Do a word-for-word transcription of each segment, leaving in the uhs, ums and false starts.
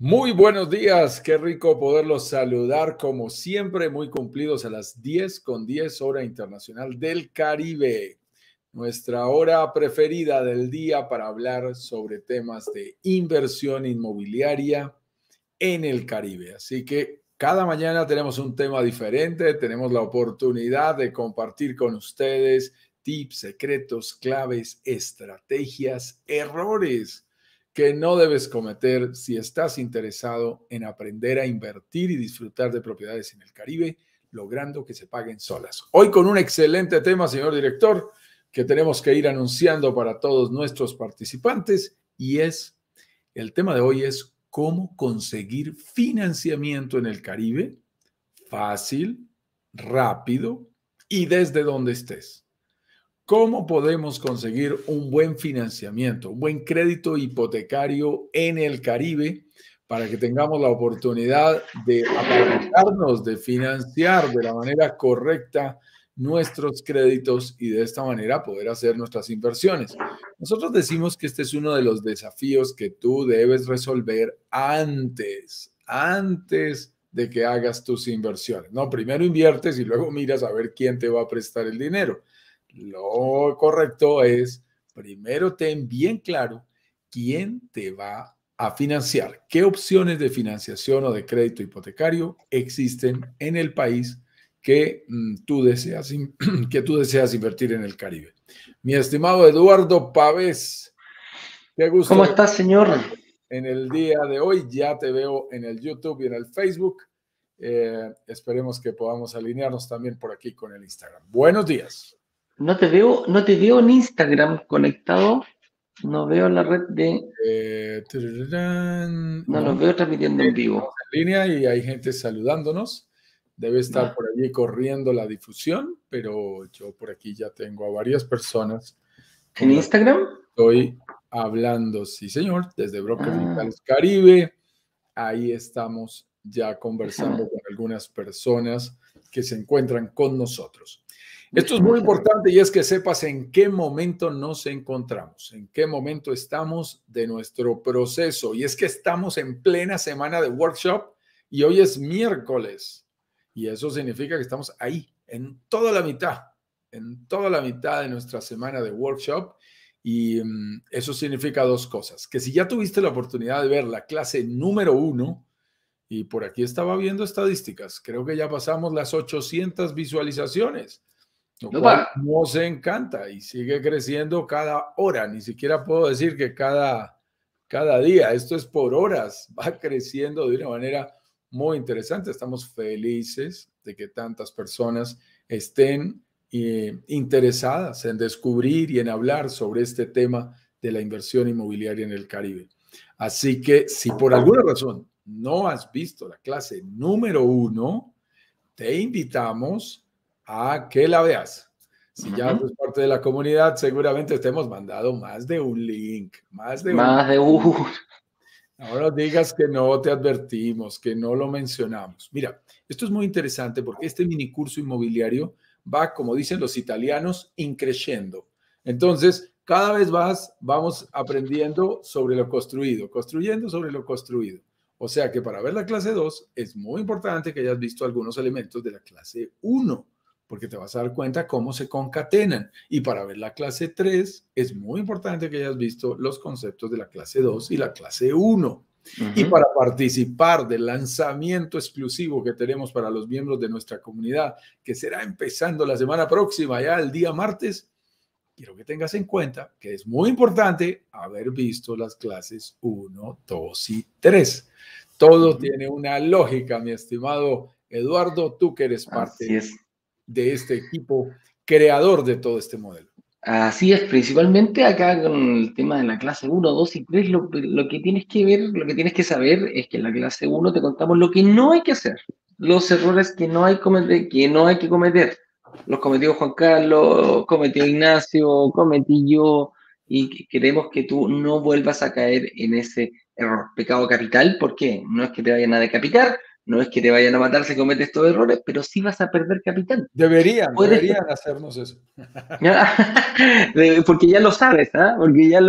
Muy buenos días, qué rico poderlos saludar como siempre, muy cumplidos a las diez con diez hora internacional del Caribe, nuestra hora preferida del día para hablar sobre temas de inversión inmobiliaria en el Caribe. Así que cada mañana tenemos un tema diferente, tenemos la oportunidad de compartir con ustedes tips, secretos, claves, estrategias, errores que no debes cometer si estás interesado en aprender a invertir y disfrutar de propiedades en el Caribe, logrando que se paguen solas. Hoy con un excelente tema, señor director, que tenemos que ir anunciando para todos nuestros participantes, y es, el tema de hoy es cómo conseguir financiamiento en el Caribe fácil, rápido y desde donde estés. ¿Cómo podemos conseguir un buen financiamiento, un buen crédito hipotecario en el Caribe para que tengamos la oportunidad de apalancarnos, de financiar de la manera correcta nuestros créditos y de esta manera poder hacer nuestras inversiones? Nosotros decimos que este es uno de los desafíos que tú debes resolver antes, antes de que hagas tus inversiones. No, primero inviertes y luego miras a ver quién te va a prestar el dinero. Lo correcto es, primero ten bien claro quién te va a financiar, qué opciones de financiación o de crédito hipotecario existen en el país que, mm, tú, deseas, que tú deseas invertir en el Caribe. Mi estimado Eduardo Pavés, qué gusto. ¿Cómo estás, señor? En el día de hoy ya te veo en el YouTube y en el Facebook. Eh, esperemos que podamos alinearnos también por aquí con el Instagram. Buenos días. No te veo, no te veo en Instagram conectado. No veo la red de. Eh, No, no, los veo transmitiendo en vivo. en línea y hay gente saludándonos. Debe estar Va. por allí corriendo la difusión, pero yo por aquí ya tengo a varias personas. ¿En Instagram? Estoy hablando, sí, señor, desde Brokers Ah. Digitales Caribe. Ahí estamos ya conversando con algunas personas que se encuentran con nosotros. Esto es muy importante y es que sepas en qué momento nos encontramos, en qué momento estamos de nuestro proceso. Y es que estamos en plena semana de workshop y hoy es miércoles. Y eso significa que estamos ahí, en toda la mitad, en toda la mitad de nuestra semana de workshop. Y um, eso significa dos cosas. Que si ya tuviste la oportunidad de ver la clase número uno, y por aquí estaba viendo estadísticas, creo que ya pasamos las ochocientas visualizaciones. Lo cual nos encanta y sigue creciendo cada hora. Ni siquiera puedo decir que cada, cada día. Esto es por horas. Va creciendo de una manera muy interesante. Estamos felices de que tantas personas estén eh, interesadas en descubrir y en hablar sobre este tema de la inversión inmobiliaria en el Caribe. Así que si por alguna razón no has visto la clase número uno, te invitamos a que la veas. Si ya eres parte de la comunidad, seguramente te hemos mandado más de un link, más de más un... de un... Ahora digas que no te advertimos, que no lo mencionamos. Mira, esto es muy interesante porque este mini curso inmobiliario va, como dicen los italianos, increciendo. Entonces, cada vez más vamos aprendiendo sobre lo construido, construyendo sobre lo construido. O sea que para ver la clase dos es muy importante que hayas visto algunos elementos de la clase uno, porque te vas a dar cuenta cómo se concatenan. Y para ver la clase tres es muy importante que hayas visto los conceptos de la clase dos y la clase uno. Uh-huh. Y para participar del lanzamiento exclusivo que tenemos para los miembros de nuestra comunidad, que será empezando la semana próxima, ya el día martes, quiero que tengas en cuenta que es muy importante haber visto las clases uno, dos y tres. Todo uh-huh. tiene una lógica, mi estimado Eduardo, tú que eres parte de este equipo creador de todo este modelo. Así es, principalmente acá con el tema de la clase uno, dos y tres, lo, lo que tienes que ver, lo que tienes que saber es que en la clase uno te contamos lo que no hay que hacer, los errores que no hay, cometer, que, no hay que cometer. Los cometió Juan Carlos, cometió Ignacio, cometí yo, y queremos que tú no vuelvas a caer en ese error. Pecado capital, ¿por qué? No es que te vayan a decapitar, no es que te vayan a matar si cometes estos errores, pero sí vas a perder capital. Deberían, deberían hacernos eso. Porque ya lo sabes, ¿ah? ¿eh? Porque ya lo,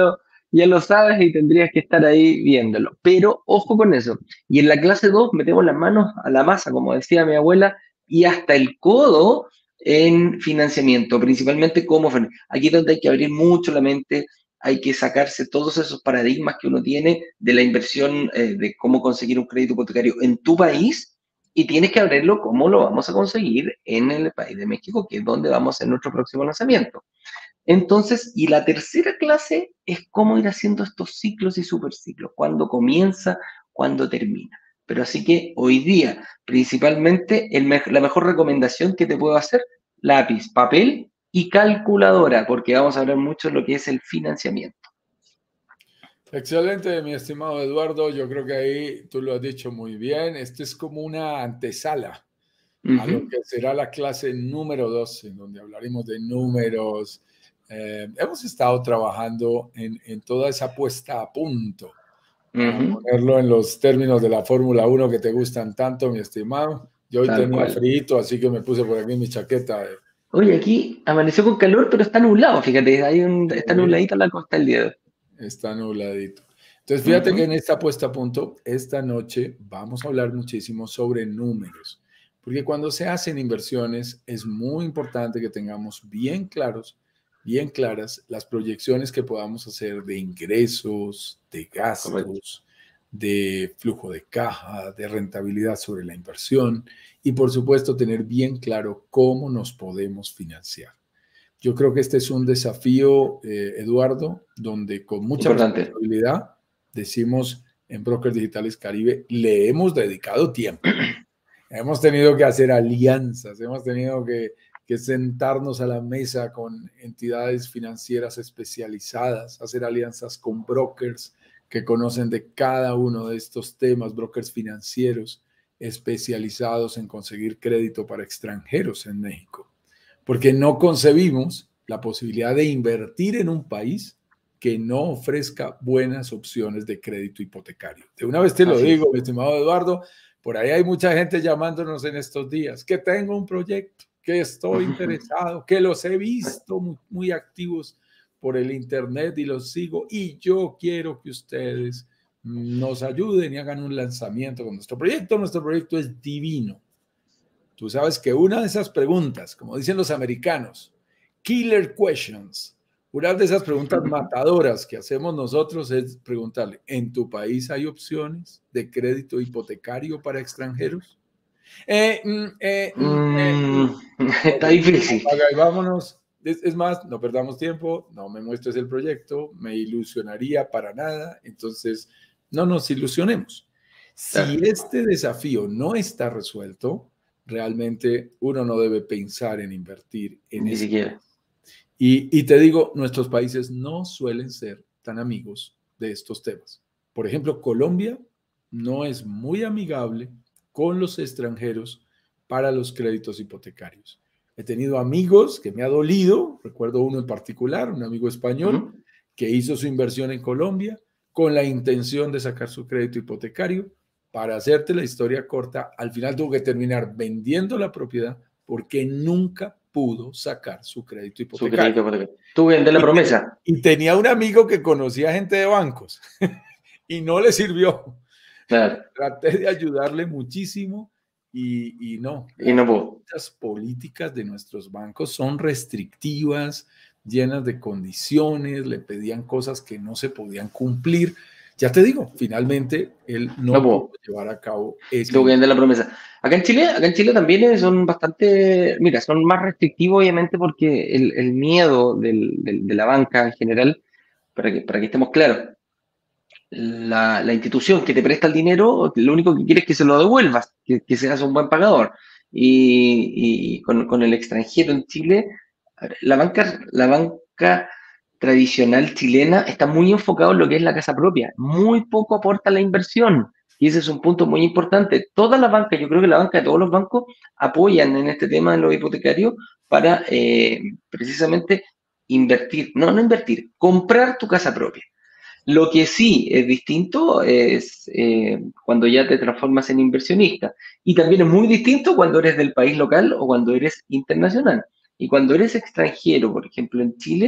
ya lo sabes y tendrías que estar ahí viéndolo. Pero ojo con eso. Y en la clase dos metemos las manos a la masa, como decía mi abuela, y hasta el codo en financiamiento, principalmente como aquí es donde hay que abrir mucho la mente, hay que sacarse todos esos paradigmas que uno tiene de la inversión, eh, de cómo conseguir un crédito hipotecario en tu país, y tienes que abrirlo cómo lo vamos a conseguir en el país de México, que es donde vamos a hacer nuestro próximo lanzamiento. Entonces, y la tercera clase es cómo ir haciendo estos ciclos y superciclos, cuándo comienza, cuándo termina. Pero así que hoy día, principalmente, el me la mejor recomendación que te puedo hacer, lápiz, papel y calculadora, porque vamos a hablar mucho de lo que es el financiamiento. Excelente, mi estimado Eduardo. Yo creo que ahí tú lo has dicho muy bien. Esto es como una antesala uh-huh. a lo que será la clase número dos, en donde hablaremos de números. Eh, hemos estado trabajando en, en toda esa puesta a punto, para uh-huh. ponerlo en los términos de la Fórmula uno que te gustan tanto, mi estimado. Yo hoy Tal tenía cual. frío, así que me puse por aquí mi chaqueta. De... Oye, aquí amaneció con calor, pero está nublado, fíjate, hay un, está nubladita la costa el día de hoy. Está nubladito. Entonces, fíjate uh-huh. que en esta puesta a punto, esta noche vamos a hablar muchísimo sobre números, porque cuando se hacen inversiones es muy importante que tengamos bien claros, bien claras las proyecciones que podamos hacer de ingresos, de gastos, Correcto. de flujo de caja, de rentabilidad sobre la inversión y, por supuesto, tener bien claro cómo nos podemos financiar. Yo creo que este es un desafío, eh, Eduardo, donde con mucha Importante. responsabilidad decimos en Brokers Digitales Caribe, le hemos dedicado tiempo. Hemos tenido que hacer alianzas, hemos tenido que, que sentarnos a la mesa con entidades financieras especializadas, hacer alianzas con brokers que conocen de cada uno de estos temas, brokers financieros especializados en conseguir crédito para extranjeros en México. Porque no concebimos la posibilidad de invertir en un país que no ofrezca buenas opciones de crédito hipotecario. De una vez te lo Así digo, es. mi estimado Eduardo, por ahí hay mucha gente llamándonos en estos días, que tengo un proyecto, que estoy interesado, que los he visto muy, muy activos por el internet y los sigo, y yo quiero que ustedes nos ayuden y hagan un lanzamiento con nuestro proyecto. Nuestro proyecto es divino. Tú sabes que una de esas preguntas, como dicen los americanos, killer questions, una de esas preguntas matadoras que hacemos nosotros es preguntarle, ¿en tu país hay opciones de crédito hipotecario para extranjeros? Eh, eh, mm, eh, está difícil. Apaga y vámonos. Es, es más, no perdamos tiempo, no me muestres el proyecto, me ilusionaría para nada, entonces no nos ilusionemos. Si este desafío no está resuelto, realmente uno no debe pensar en invertir en Ni ese siquiera. país. Y, y te digo, nuestros países no suelen ser tan amigos de estos temas. Por ejemplo, Colombia no es muy amigable con los extranjeros para los créditos hipotecarios. He tenido amigos que me ha dolido, recuerdo uno en particular, un amigo español, uh-huh. que hizo su inversión en Colombia con la intención de sacar su crédito hipotecario. Para hacerte la historia corta, al final tuvo que terminar vendiendo la propiedad porque nunca pudo sacar su crédito hipotecario. Su crédito, tú vendes la promesa. Y tenía un amigo que conocía gente de bancos y no le sirvió. Claro. Traté de ayudarle muchísimo y, y no. Y no pudo. Las políticas de nuestros bancos son restrictivas, llenas de condiciones, le pedían cosas que no se podían cumplir. Ya te digo, finalmente él no, no pudo llevar a cabo ese. Tuvo que vender la promesa. Acá en Chile, acá en Chile también son bastante, mira, son más restrictivos obviamente porque el, el miedo del, del, de la banca en general, para que, para que estemos claros, la, la institución que te presta el dinero, lo único que quiere es que se lo devuelvas, que, que seas un buen pagador. Y, y con, con el extranjero en Chile, la banca, la banca tradicional chilena está muy enfocado en lo que es la casa propia, muy poco aporta la inversión, y ese es un punto muy importante. Todas las bancas, yo creo que la banca de todos los bancos apoyan en este tema de los hipotecarios para eh, precisamente invertir, no, no invertir, comprar tu casa propia. Lo que sí es distinto es eh, cuando ya te transformas en inversionista, y también es muy distinto cuando eres del país local o cuando eres internacional. Y cuando eres extranjero, por ejemplo en Chile,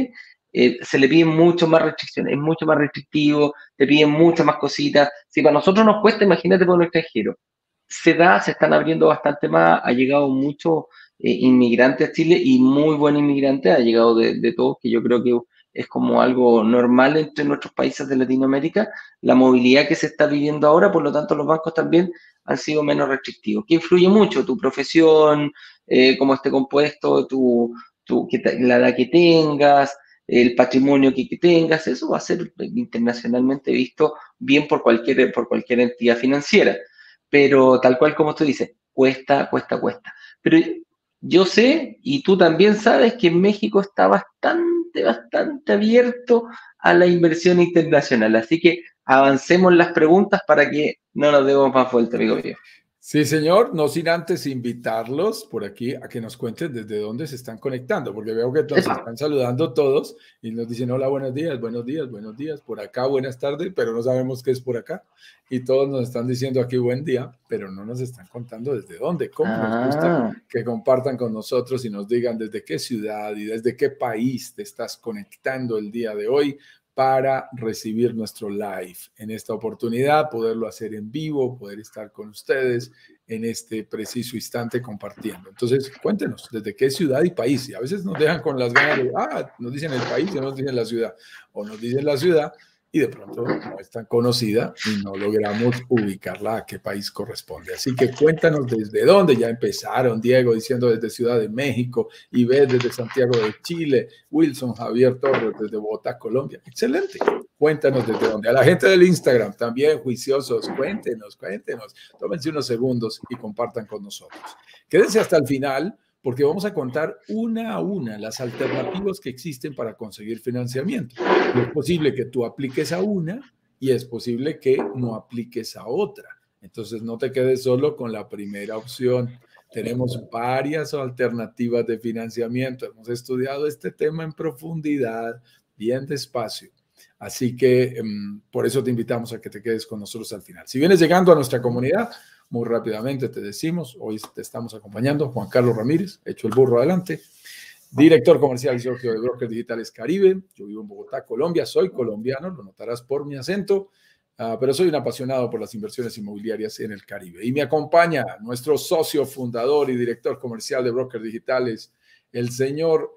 eh, se le piden mucho más restricciones, es mucho más restrictivo, te piden muchas más cositas. Si para nosotros nos cuesta, imagínate por un extranjero. Se da, se están abriendo bastante más, ha llegado mucho eh, inmigrante a Chile y muy buen inmigrante, ha llegado de, de todos, que yo creo que es como algo normal entre nuestros países de Latinoamérica, la movilidad que se está viviendo ahora, por lo tanto los bancos también han sido menos restrictivos. ¿Qué influye mucho? Tu profesión, eh, cómo esté compuesto, tu, tu, que te, la edad que tengas, el patrimonio que, que tengas, eso va a ser internacionalmente visto bien por cualquier, por cualquier entidad financiera. Pero tal cual como tú dices, cuesta, cuesta, cuesta. Pero yo sé, y tú también sabes, que México está bastante, bastante abierto a la inversión internacional. Así que avancemos las preguntas para que no nos demos más vuelta, amigo mío. Sí, señor, no sin antes invitarlos por aquí a que nos cuenten desde dónde se están conectando, porque veo que nos están saludando todos y nos dicen hola, buenos días, buenos días, buenos días, por acá, buenas tardes, pero no sabemos qué es por acá. Y todos nos están diciendo aquí buen día, pero no nos están contando desde dónde, cómo nos gusta Ah. que compartan con nosotros y nos digan desde qué ciudad y desde qué país te estás conectando el día de hoy para recibir nuestro live en esta oportunidad, poderlo hacer en vivo, poder estar con ustedes en este preciso instante compartiendo. Entonces, cuéntenos desde qué ciudad y país. Y a veces nos dejan con las ganas de, ah, nos dicen el país y no nos dicen la ciudad. O nos dicen la ciudad y de pronto no es tan conocida y no logramos ubicarla a qué país corresponde. Así que cuéntanos desde dónde. Ya empezaron, Diego, diciendo desde Ciudad de México, Ivette desde Santiago de Chile, Wilson Javier Torres desde Bogotá, Colombia. Excelente. Cuéntanos desde dónde. A la gente del Instagram también, juiciosos, cuéntenos, cuéntenos. Tómense unos segundos y compartan con nosotros. Quédense hasta el final, porque vamos a contar una a una las alternativas que existen para conseguir financiamiento. Y es posible que tú apliques a una y es posible que no apliques a otra. Entonces no te quedes solo con la primera opción. Tenemos varias alternativas de financiamiento. Hemos estudiado este tema en profundidad, bien despacio. Así que um, por eso te invitamos a que te quedes con nosotros al final. Si vienes llegando a nuestra comunidad, muy rápidamente te decimos, hoy te estamos acompañando Juan Carlos Ramírez, hecho el burro adelante, director comercial y socio de Brokers Digitales Caribe. Yo vivo en Bogotá, Colombia, soy colombiano, lo notarás por mi acento, uh, pero soy un apasionado por las inversiones inmobiliarias en el Caribe. Y me acompaña nuestro socio fundador y director comercial de Brokers Digitales, el señor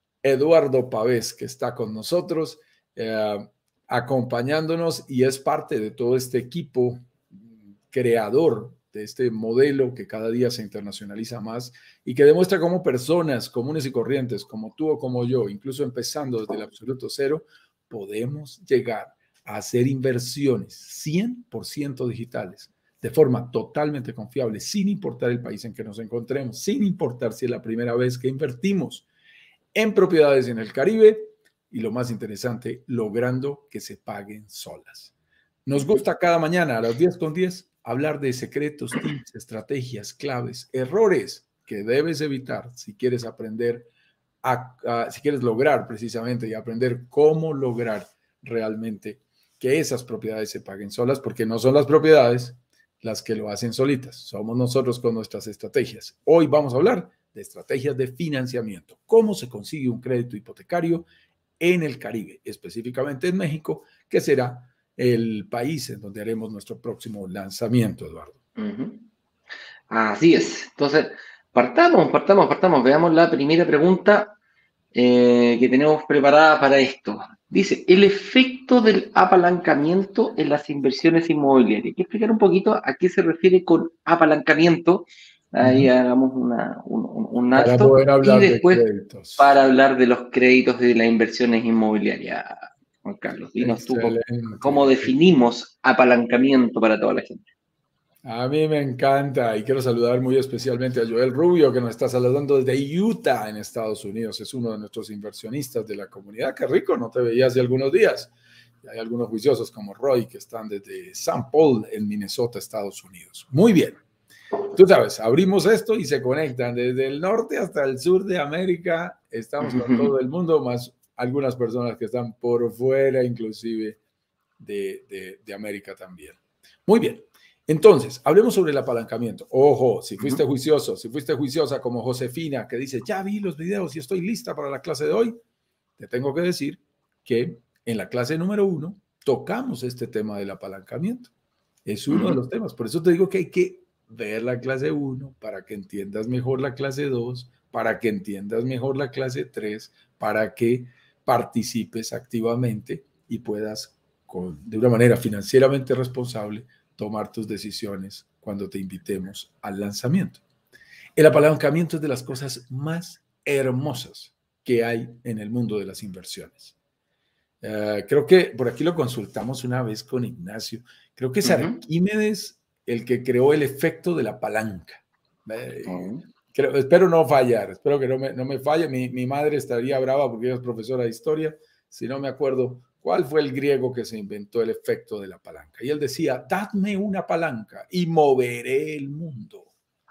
Eduardo Pavés, que está con nosotros, eh, acompañándonos y es parte de todo este equipo creador de este modelo que cada día se internacionaliza más y que demuestra cómo personas comunes y corrientes como tú o como yo, incluso empezando desde el absoluto cero, podemos llegar a hacer inversiones cien por ciento digitales de forma totalmente confiable, sin importar el país en que nos encontremos, sin importar si es la primera vez que invertimos en propiedades en el Caribe y lo más interesante, logrando que se paguen solas. Nos gusta cada mañana a las diez con diez hablar de secretos, tips, estrategias, claves, errores que debes evitar si quieres aprender, a, a, si quieres lograr precisamente y aprender cómo lograr realmente que esas propiedades se paguen solas, porque no son las propiedades las que lo hacen solitas, somos nosotros con nuestras estrategias. Hoy vamos a hablar de estrategias de financiamiento, cómo se consigue un crédito hipotecario en el Caribe, específicamente en México, que será el país en donde haremos nuestro próximo lanzamiento, Eduardo. Uh-huh. Así es. Entonces, partamos, partamos, partamos. Veamos la primera pregunta eh, que tenemos preparada para esto. Dice, el efecto del apalancamiento en las inversiones inmobiliarias. Hay que explicar un poquito a qué se refiere con apalancamiento. Ahí uh-huh. hagamos una, un, un alto. Para poder hablar y después, de créditos. Para hablar de los créditos de las inversiones inmobiliarias. Juan Carlos, dinos tú cómo definimos apalancamiento para toda la gente. A mí me encanta y quiero saludar muy especialmente a Joel Rubio, que nos está saludando desde Utah, en Estados Unidos. Es uno de nuestros inversionistas de la comunidad. Qué rico, no te veía hace algunos días. Y hay algunos juiciosos como Roy que están desde Saint Paul, en Minnesota, Estados Unidos. Muy bien. Tú sabes, abrimos esto y se conectan desde el norte hasta el sur de América. Estamos con todo el mundo, más algunas personas que están por fuera, inclusive de, de, de América también. Muy bien. Entonces, hablemos sobre el apalancamiento. Ojo, si fuiste juicioso, si fuiste juiciosa como Josefina, que dice, ya vi los videos y estoy lista para la clase de hoy, te tengo que decir que en la clase número uno tocamos este tema del apalancamiento. Es uno uh-huh. de los temas. Por eso te digo que hay que ver la clase uno para que entiendas mejor la clase dos, para que entiendas mejor la clase tres, para que participes activamente y puedas, con, de una manera financieramente responsable, tomar tus decisiones cuando te invitemos al lanzamiento. El apalancamiento es de las cosas más hermosas que hay en el mundo de las inversiones. Uh, creo que por aquí lo consultamos una vez con Ignacio. Creo que es Arquímedes el que creó el efecto de la palanca. Eh, uh-huh. creo, espero no fallar, espero que no me, no me falle. Mi, mi madre estaría brava porque ella es profesora de historia. Si no me acuerdo cuál fue el griego que se inventó el efecto de la palanca. Y él decía, dadme una palanca y moveré el mundo.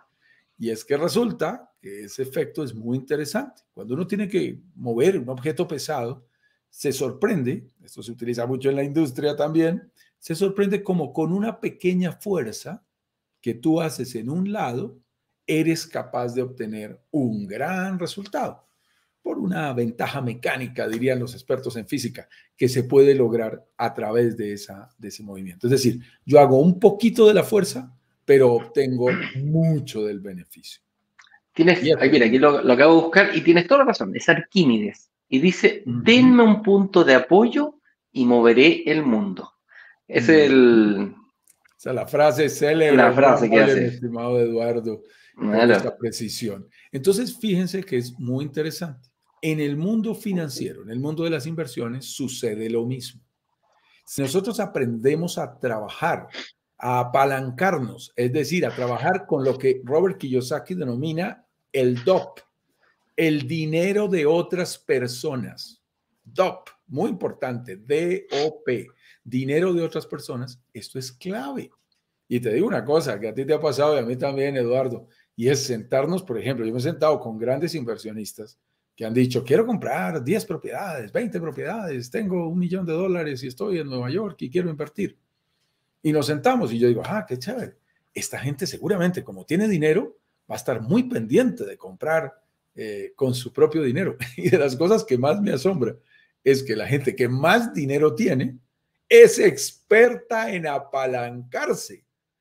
Y es que resulta que ese efecto es muy interesante. Cuando uno tiene que mover un objeto pesado, se sorprende, esto se utiliza mucho en la industria también, se sorprende como con una pequeña fuerza que tú haces en un lado, eres capaz de obtener un gran resultado. Por una ventaja mecánica, dirían los expertos en física, que se puede lograr a través de, esa, de ese movimiento. Es decir, yo hago un poquito de la fuerza, pero obtengo mucho del beneficio. Tienes, ay, mira, aquí lo, lo acabo de buscar y tienes toda la razón, es Arquímedes. Y dice, uh-huh. denme un punto de apoyo y moveré el mundo. Es uh-huh. el... Esa es la frase célebre, la frase que hace. Mi estimado Eduardo, con claro. esta precisión. Entonces, fíjense que es muy interesante. En el mundo financiero, en el mundo de las inversiones, sucede lo mismo. Si nosotros aprendemos a trabajar, a apalancarnos, es decir, a trabajar con lo que Robert Kiyosaki denomina el D O P, el dinero de otras personas. D O P, muy importante, D O P, dinero de otras personas. Esto es clave. Y te digo una cosa que a ti te ha pasado y a mí también, Eduardo, y es sentarnos, por ejemplo, yo me he sentado con grandes inversionistas que han dicho, quiero comprar diez propiedades, veinte propiedades, tengo un millón de dólares y estoy en Nueva York y quiero invertir. Y nos sentamos y yo digo, ah, qué chévere. Esta gente seguramente, como tiene dinero, va a estar muy pendiente de comprar eh, con su propio dinero. Y de las cosas que más me asombra es que la gente que más dinero tiene es experta en apalancarse.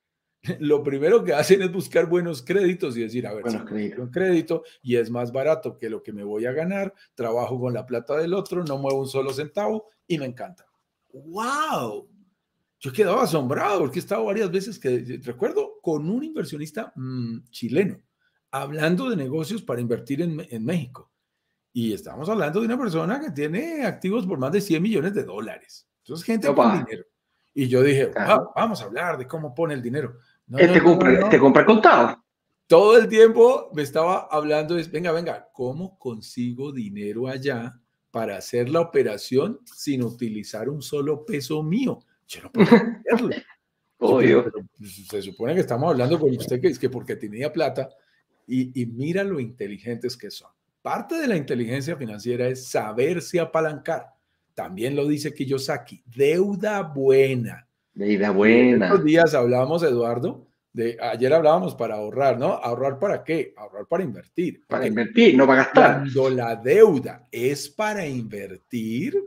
Lo primero que hacen es buscar buenos créditos y decir, a ver, si tengo un crédito y es más barato que lo que me voy a ganar, trabajo con la plata del otro, no muevo un solo centavo y me encanta. ¡Wow! Yo quedaba asombrado porque he estado varias veces, que recuerdo, con un inversionista mmm, chileno, hablando de negocios para invertir en, en México. Y estamos hablando de una persona que tiene activos por más de cien millones de dólares. Entonces, gente Opa. con dinero. Y yo dije, wow, vamos a hablar de cómo pone el dinero. No, este, no, compra, no, no. este compra contado. Todo el tiempo me estaba hablando de, venga, venga, ¿cómo consigo dinero allá para hacer la operación sin utilizar un solo peso mío? Yo no puedo hacerlo. Obvio. Pero, pero, pues, se supone que estamos hablando con usted que es que porque tenía plata y, y mira lo inteligentes que son. Parte de la inteligencia financiera es saberse apalancar. También lo dice Kiyosaki, deuda buena. Deuda buena. Estos días hablábamos, Eduardo, de ayer hablábamos para ahorrar, ¿no? ¿Ahorrar para qué? Ahorrar para invertir. Para okay. invertir, no para gastar. Cuando la deuda es para invertir,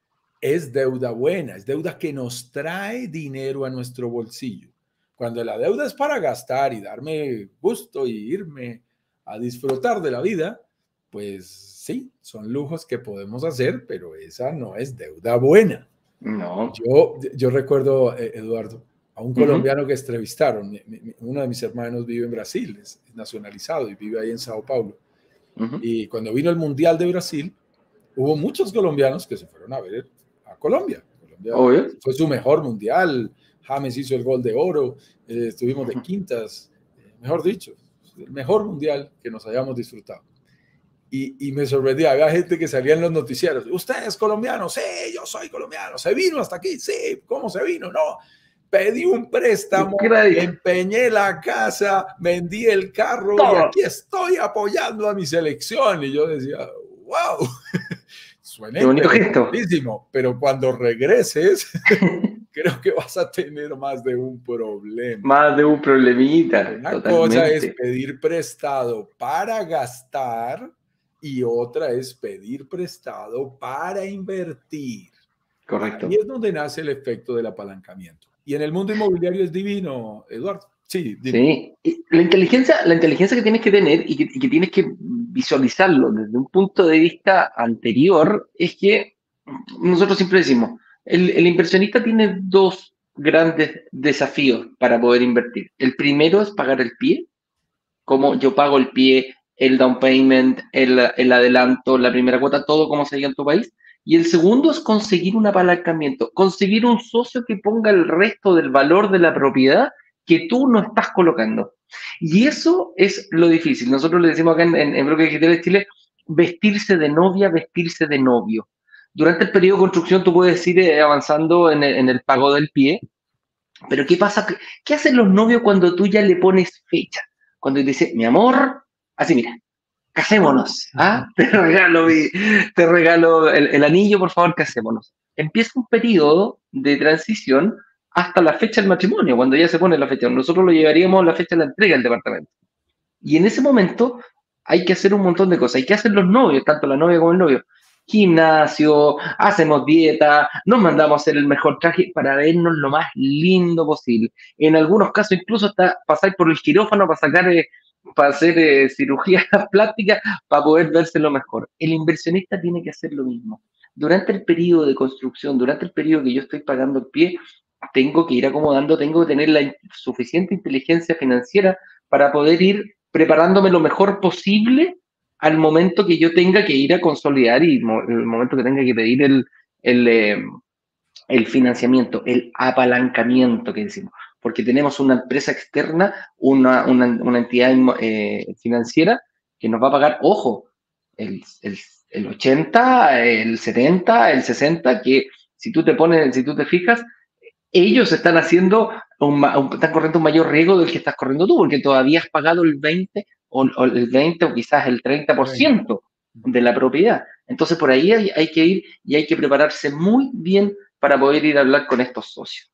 es deuda buena, es deuda que nos trae dinero a nuestro bolsillo. Cuando la deuda es para gastar y darme gusto y irme a disfrutar de la vida, pues sí, son lujos que podemos hacer, pero esa no es deuda buena. No. Yo, yo recuerdo, eh, Eduardo, a un colombiano uh-huh. que entrevistaron. Mi, mi, uno de mis hermanos vive en Brasil, es nacionalizado y vive ahí en Sao Paulo. Uh-huh. Y cuando vino el Mundial de Brasil, hubo muchos colombianos que se fueron a ver a Colombia. Colombia Obvio. Fue su mejor Mundial. James hizo el gol de oro. Eh, estuvimos de quintas. Eh, mejor dicho, el mejor Mundial que nos hayamos disfrutado. Y, y me sorprendía, había gente que salía en los noticieros, ¿usted es colombiano? Sí, yo soy colombiano. ¿Se vino hasta aquí? Sí, ¿cómo se vino? No, pedí un préstamo, empeñé la casa, vendí el carro Todo. y aquí estoy apoyando a mi selección. Y yo decía, wow, suena qué bonito gesto. Pero cuando regreses, creo que vas a tener más de un problema. Más de un problemita. Una totalmente. cosa es pedir prestado para gastar y otra es pedir prestado para invertir. Correcto. Y es donde nace el efecto del apalancamiento. Y en el mundo inmobiliario es divino, Eduardo. Sí, dime. Sí. La inteligencia, la inteligencia que tienes que tener y que, y que tienes que visualizarlo desde un punto de vista anterior es que nosotros siempre decimos, el, el inversionista tiene dos grandes desafíos para poder invertir. El primero es pagar el pie, como yo pago el pie, el down payment, el, el adelanto, la primera cuota, todo como se diga en tu país. Y el segundo es conseguir un apalancamiento, conseguir un socio que ponga el resto del valor de la propiedad que tú no estás colocando. Y eso es lo difícil. Nosotros le decimos acá en, en, en Brokers Digitales Chile, vestirse de novia, vestirse de novio. Durante el periodo de construcción tú puedes ir eh, avanzando en el, en el pago del pie, pero ¿qué pasa? ¿Qué hacen los novios cuando tú ya le pones fecha? Cuando te dice, mi amor, así mira, casémonos, ¿ah? Te regalo, mi, te regalo el, el anillo, por favor, casémonos. Empieza un periodo de transición hasta la fecha del matrimonio, cuando ya se pone la fecha. Nosotros lo llevaríamos a la fecha de la entrega del departamento. Y en ese momento hay que hacer un montón de cosas. Hay que hacer los novios, tanto la novia como el novio. Gimnasio, hacemos dieta, nos mandamos a hacer el mejor traje para vernos lo más lindo posible. En algunos casos incluso hasta pasar por el quirófano para sacar, eh, para hacer eh, cirugía plástica para poder verse lo mejor. El inversionista tiene que hacer lo mismo. Durante el periodo de construcción, durante el periodo que yo estoy pagando el pie, tengo que ir acomodando, tengo que tener la suficiente inteligencia financiera para poder ir preparándome lo mejor posible al momento que yo tenga que ir a consolidar y mo el momento que tenga que pedir el, el, eh, el financiamiento, el apalancamiento que decimos. Porque tenemos una empresa externa, una, una, una entidad eh, financiera que nos va a pagar, ojo, el, el, el ochenta, el setenta, el sesenta, que si tú te pones, si tú te fijas, ellos están haciendo, un, un, están corriendo un mayor riesgo del que estás corriendo tú, porque todavía has pagado el veinte o, o el veinte o quizás el treinta por ciento de la propiedad. Entonces por ahí hay, hay que ir y hay que prepararse muy bien para poder ir a hablar con estos socios.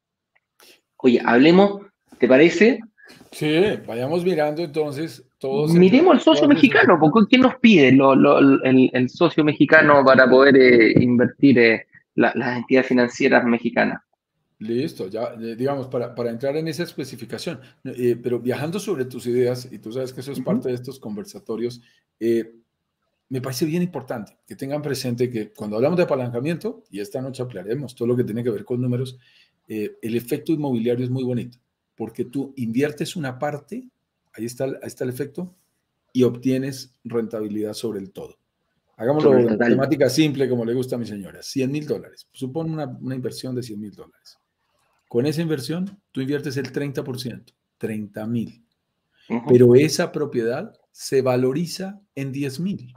Oye, hablemos, ¿te parece? Sí, vayamos mirando entonces todos. Miremos al socio mexicano, porque ¿qué nos pide lo, lo, el, el socio mexicano para poder eh, invertir eh, la, las entidades financieras mexicanas? Listo, ya, digamos, para, para entrar en esa especificación, eh, pero viajando sobre tus ideas, y tú sabes que eso es parte de estos conversatorios, eh, me parece bien importante que tengan presente que cuando hablamos de apalancamiento, y esta noche ampliaremos todo lo que tiene que ver con números, eh, el efecto inmobiliario es muy bonito, porque tú inviertes una parte, ahí está, ahí está el efecto, y obtienes rentabilidad sobre el todo. Hagámoslo en temática simple, como le gusta a mi señora, cien mil dólares. Supone una, una inversión de cien mil dólares. Con esa inversión, tú inviertes el treinta por ciento, treinta mil. Uh-huh. Pero esa propiedad se valoriza en diez mil.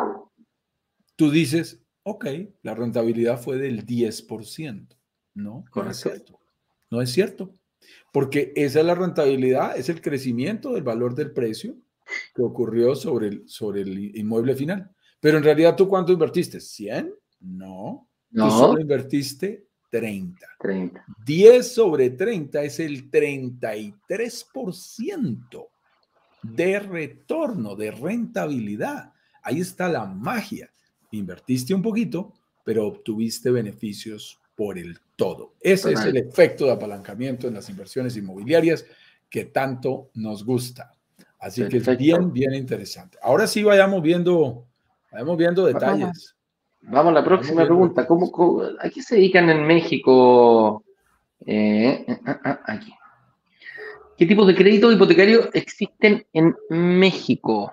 Tú dices, ok, la rentabilidad fue del diez por ciento. No, no es cierto. No es cierto. Porque esa es la rentabilidad, es el crecimiento del valor del precio que ocurrió sobre el, sobre el inmueble final. Pero en realidad, ¿tú cuánto invertiste? ¿cien? No. No. Tú solo invertiste treinta. treinta. diez sobre treinta es el treinta y tres por ciento de retorno, de rentabilidad. Ahí está la magia. Invertiste un poquito, pero obtuviste beneficios por el todo. Ese Total. Es el efecto de apalancamiento en las inversiones inmobiliarias que tanto nos gusta. Así Perfecto. Que es bien, bien interesante. Ahora sí vayamos viendo, vayamos viendo detalles. Vamos a la próxima pregunta. ¿Cómo, cómo, ¿A qué se dedican en México? Eh, eh, ah, aquí. ¿Qué tipos de créditos hipotecarios existen en México?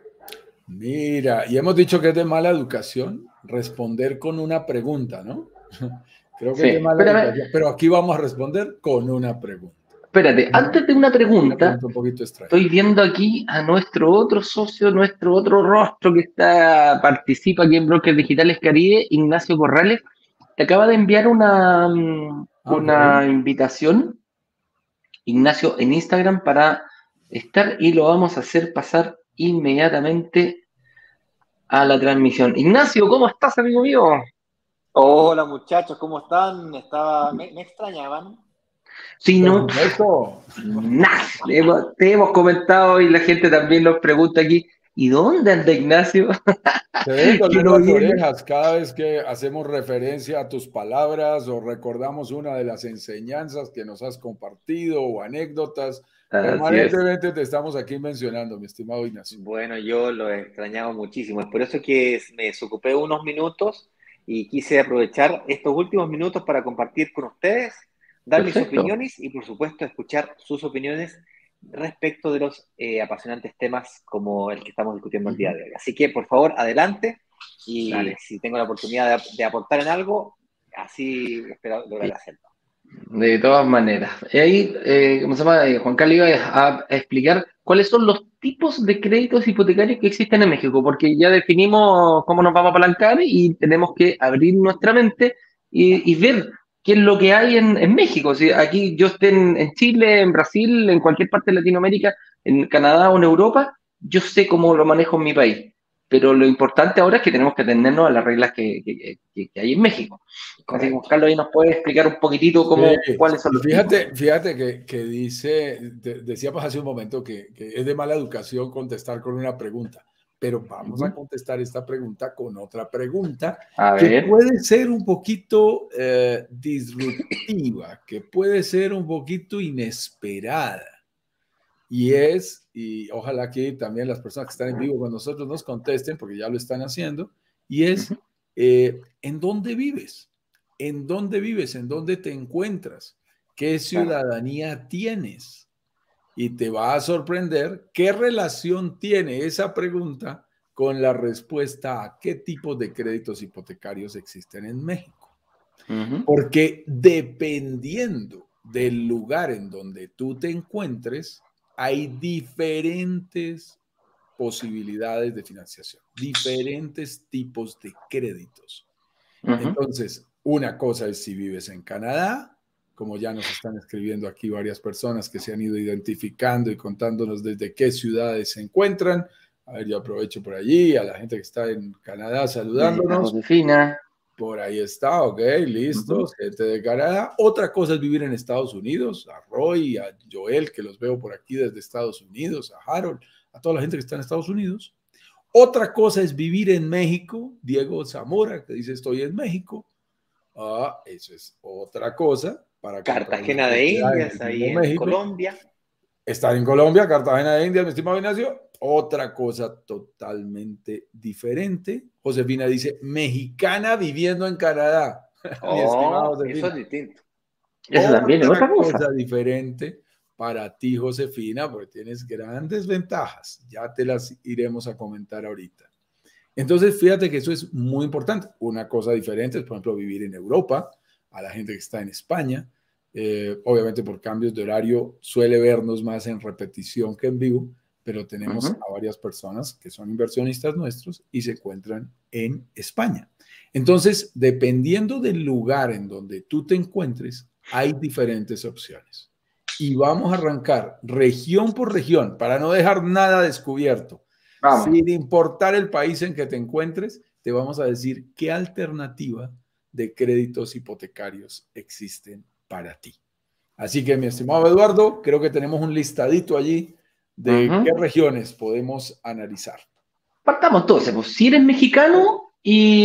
Mira, y hemos dicho que es de mala educación responder con una pregunta, ¿no? Creo que sí, es de mala pero, educación, pero aquí vamos a responder con una pregunta. Espérate, ¿no? Antes de una pregunta, una pregunta un poquito estoy viendo aquí a nuestro otro socio, nuestro otro rostro que está participa aquí en Brokers Digitales Caribe, Ignacio Corrales. Te acaba de enviar una, ah, una okay. invitación, Ignacio, en Instagram para estar y lo vamos a hacer pasar inmediatamente a la transmisión. Ignacio, ¿cómo estás, amigo mío? Hola, muchachos, ¿cómo están? Estaba, ¿me, ¿me extrañaban? Sí, no. Nah, te hemos comentado y la gente también nos pregunta aquí ¿y dónde anda Ignacio? Te deben Que doler no las viene. orejas cada vez que hacemos referencia a tus palabras o recordamos una de las enseñanzas que nos has compartido o anécdotas. Así es. Permanentemente te estamos aquí mencionando, mi estimado Ignacio. Bueno, yo lo he extrañado muchísimo. Es por eso que me desocupé unos minutos y quise aprovechar estos últimos minutos para compartir con ustedes, dar mis Perfecto. opiniones y, por supuesto, escuchar sus opiniones respecto de los eh, apasionantes temas como el que estamos discutiendo el día de hoy. Así que, por favor, adelante y Dale. si tengo la oportunidad de, de aportar en algo, así espero lograr hacerlo. De todas maneras. Y ahí, eh, ¿cómo se llama? Eh, Juan Carlos iba a, a explicar cuáles son los tipos de créditos hipotecarios que existen en México, porque ya definimos cómo nos vamos a apalancar y tenemos que abrir nuestra mente y, y ver qué es lo que hay en, en México. Si aquí yo esté en, en Chile, en Brasil, en cualquier parte de Latinoamérica, en Canadá o en Europa, yo sé cómo lo manejo en mi país. Pero lo importante ahora es que tenemos que atendernos a las reglas que, que, que, que hay en México. Así que, Correcto. Carlos, ahí nos puede explicar un poquitito Sí, cómo, cuáles son y los tipos. fíjate, fíjate que, que dice, de- decíamos hace un momento que, que es de mala educación contestar con una pregunta, pero vamos a Ujú. contestar esta pregunta con otra pregunta A que ver, puede ser un poquito eh, disruptiva, que puede ser un poquito inesperada. Y es, y ojalá que también las personas que están en vivo con nosotros nos contesten, porque ya lo están haciendo, y es, ujú, eh, ¿en dónde vives? ¿En dónde vives? ¿En dónde te encuentras? ¿Qué claro. ciudadanía tienes? Y te va a sorprender qué relación tiene esa pregunta con la respuesta a qué tipos de créditos hipotecarios existen en México. Ujú, Porque dependiendo del lugar en donde tú te encuentres, hay diferentes posibilidades de financiación, diferentes tipos de créditos. ujú. Entonces, una cosa es si vives en Canadá, como ya nos están escribiendo aquí varias personas que se han ido identificando y contándonos desde qué ciudades se encuentran. A ver, yo aprovecho por allí, a la gente que está en Canadá Ahí está saludándonos. Josefina. Por ahí está, ok, Ujú. listos, gente de Canadá. Otra cosa es vivir en Estados Unidos, a Roy, a Joel, que los veo por aquí desde Estados Unidos, a Harold, a toda la gente que está en Estados Unidos. Otra cosa es vivir en México, Diego Zamora, que dice estoy en México. Ah, eso es otra cosa para comprar una Cartagena de propiedad en Indias, el ahí mismo en México. Colombia. Estar en Colombia, Cartagena de Indias, mi estimado Ignacio, otra cosa totalmente diferente. Josefina dice, mexicana viviendo en Canadá. Mi estimada Oh, eso es Josefina. distinto. Eso también es Otra otra cosa. cosa diferente para ti, Josefina, porque tienes grandes ventajas. Ya te las iremos a comentar ahorita. Entonces, fíjate que eso es muy importante. Una cosa diferente es, por ejemplo, vivir en Europa, a la gente que está en España. Eh, obviamente, por cambios de horario, suele vernos más en repetición que en vivo, pero tenemos Ujú. a varias personas que son inversionistas nuestros y se encuentran en España. Entonces, dependiendo del lugar en donde tú te encuentres, hay diferentes opciones. Y vamos a arrancar región por región para no dejar nada descubierto. Vamos. Sin importar el país en que te encuentres, te vamos a decir qué alternativa de créditos hipotecarios existen para ti. Así que, mi estimado Eduardo, creo que tenemos un listadito allí de qué Ujú. regiones podemos analizar. Partamos entonces, pues, si eres mexicano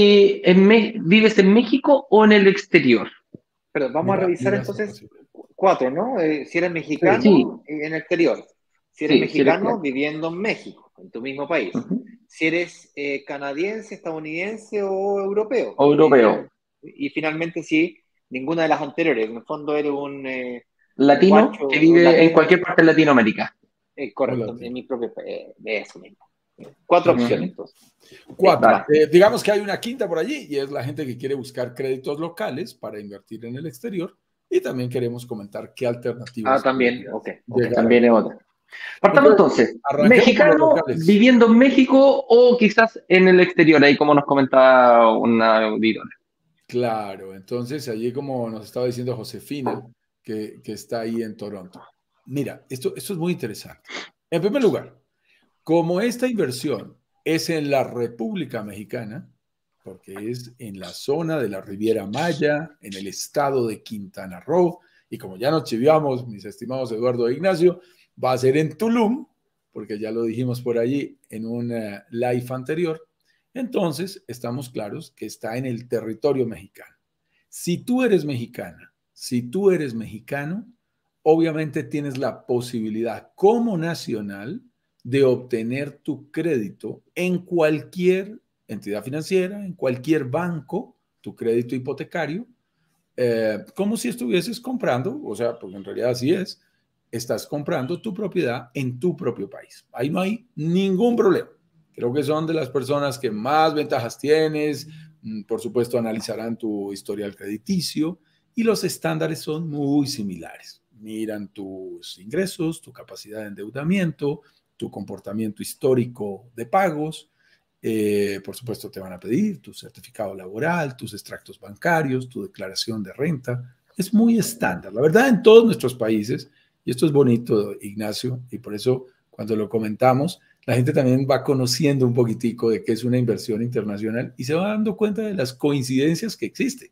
y en Me- vives en México o en el exterior. Pero vamos a Mira, revisar mira esta entonces posible. cuatro, ¿no? Eh, si eres Sí, mexicano, eh, en el exterior. Si eres sí, si eres... mexicano, viviendo en México, en tu mismo país. Ujú. Si eres eh, canadiense, estadounidense o europeo. O europeo. Eh, y finalmente, si ninguna de las anteriores. En el fondo eres un, eh, un Latino guacho que un vive en latino. cualquier parte de Latinoamérica. Eh, Hola, correcto, en tío. mi propio país. Eh, eso mismo. Cuatro opciones, Ujú. entonces. Cuatro. Vale. Eh, digamos que hay una quinta por allí y es la gente que quiere buscar créditos locales para invertir en el exterior y también queremos comentar qué Ah, alternativas también. Ok, podrías ok. llegar a También es encontrar. otra. Partamos Entonces, entonces. arranquemos por los Mexicano locales. viviendo en México o quizás en el exterior, ahí como nos comentaba una auditora. Claro, entonces allí como nos estaba diciendo Josefina, que, que está ahí en Toronto. Mira, esto, esto es muy interesante. En primer lugar, como esta inversión es en la República Mexicana, porque es en la zona de la Riviera Maya, en el estado de Quintana Roo, y como ya nos chiviamos, mis estimados Eduardo e Ignacio, va a ser en Tulum, porque ya lo dijimos por allí en un uh, live anterior, entonces estamos claros que está en el territorio mexicano. Si tú eres mexicana, si tú eres mexicano, obviamente tienes la posibilidad como nacional de obtener tu crédito en cualquier entidad financiera, en cualquier banco, tu crédito hipotecario, eh, como si estuvieses comprando, o sea, pues en realidad así es, estás comprando tu propiedad en tu propio país. Ahí no hay ningún problema. Creo que son de las personas que más ventajas tienes. Por supuesto, analizarán tu historial crediticio y los estándares son muy similares. Miran tus ingresos, tu capacidad de endeudamiento, tu comportamiento histórico de pagos. Eh, por supuesto, te van a pedir tu certificado laboral, tus extractos bancarios, tu declaración de renta. Es muy estándar. La verdad, en todos nuestros países, y esto es bonito, Ignacio, y por eso cuando lo comentamos, la gente también va conociendo un poquitico de qué es una inversión internacional y se va dando cuenta de las coincidencias que existen.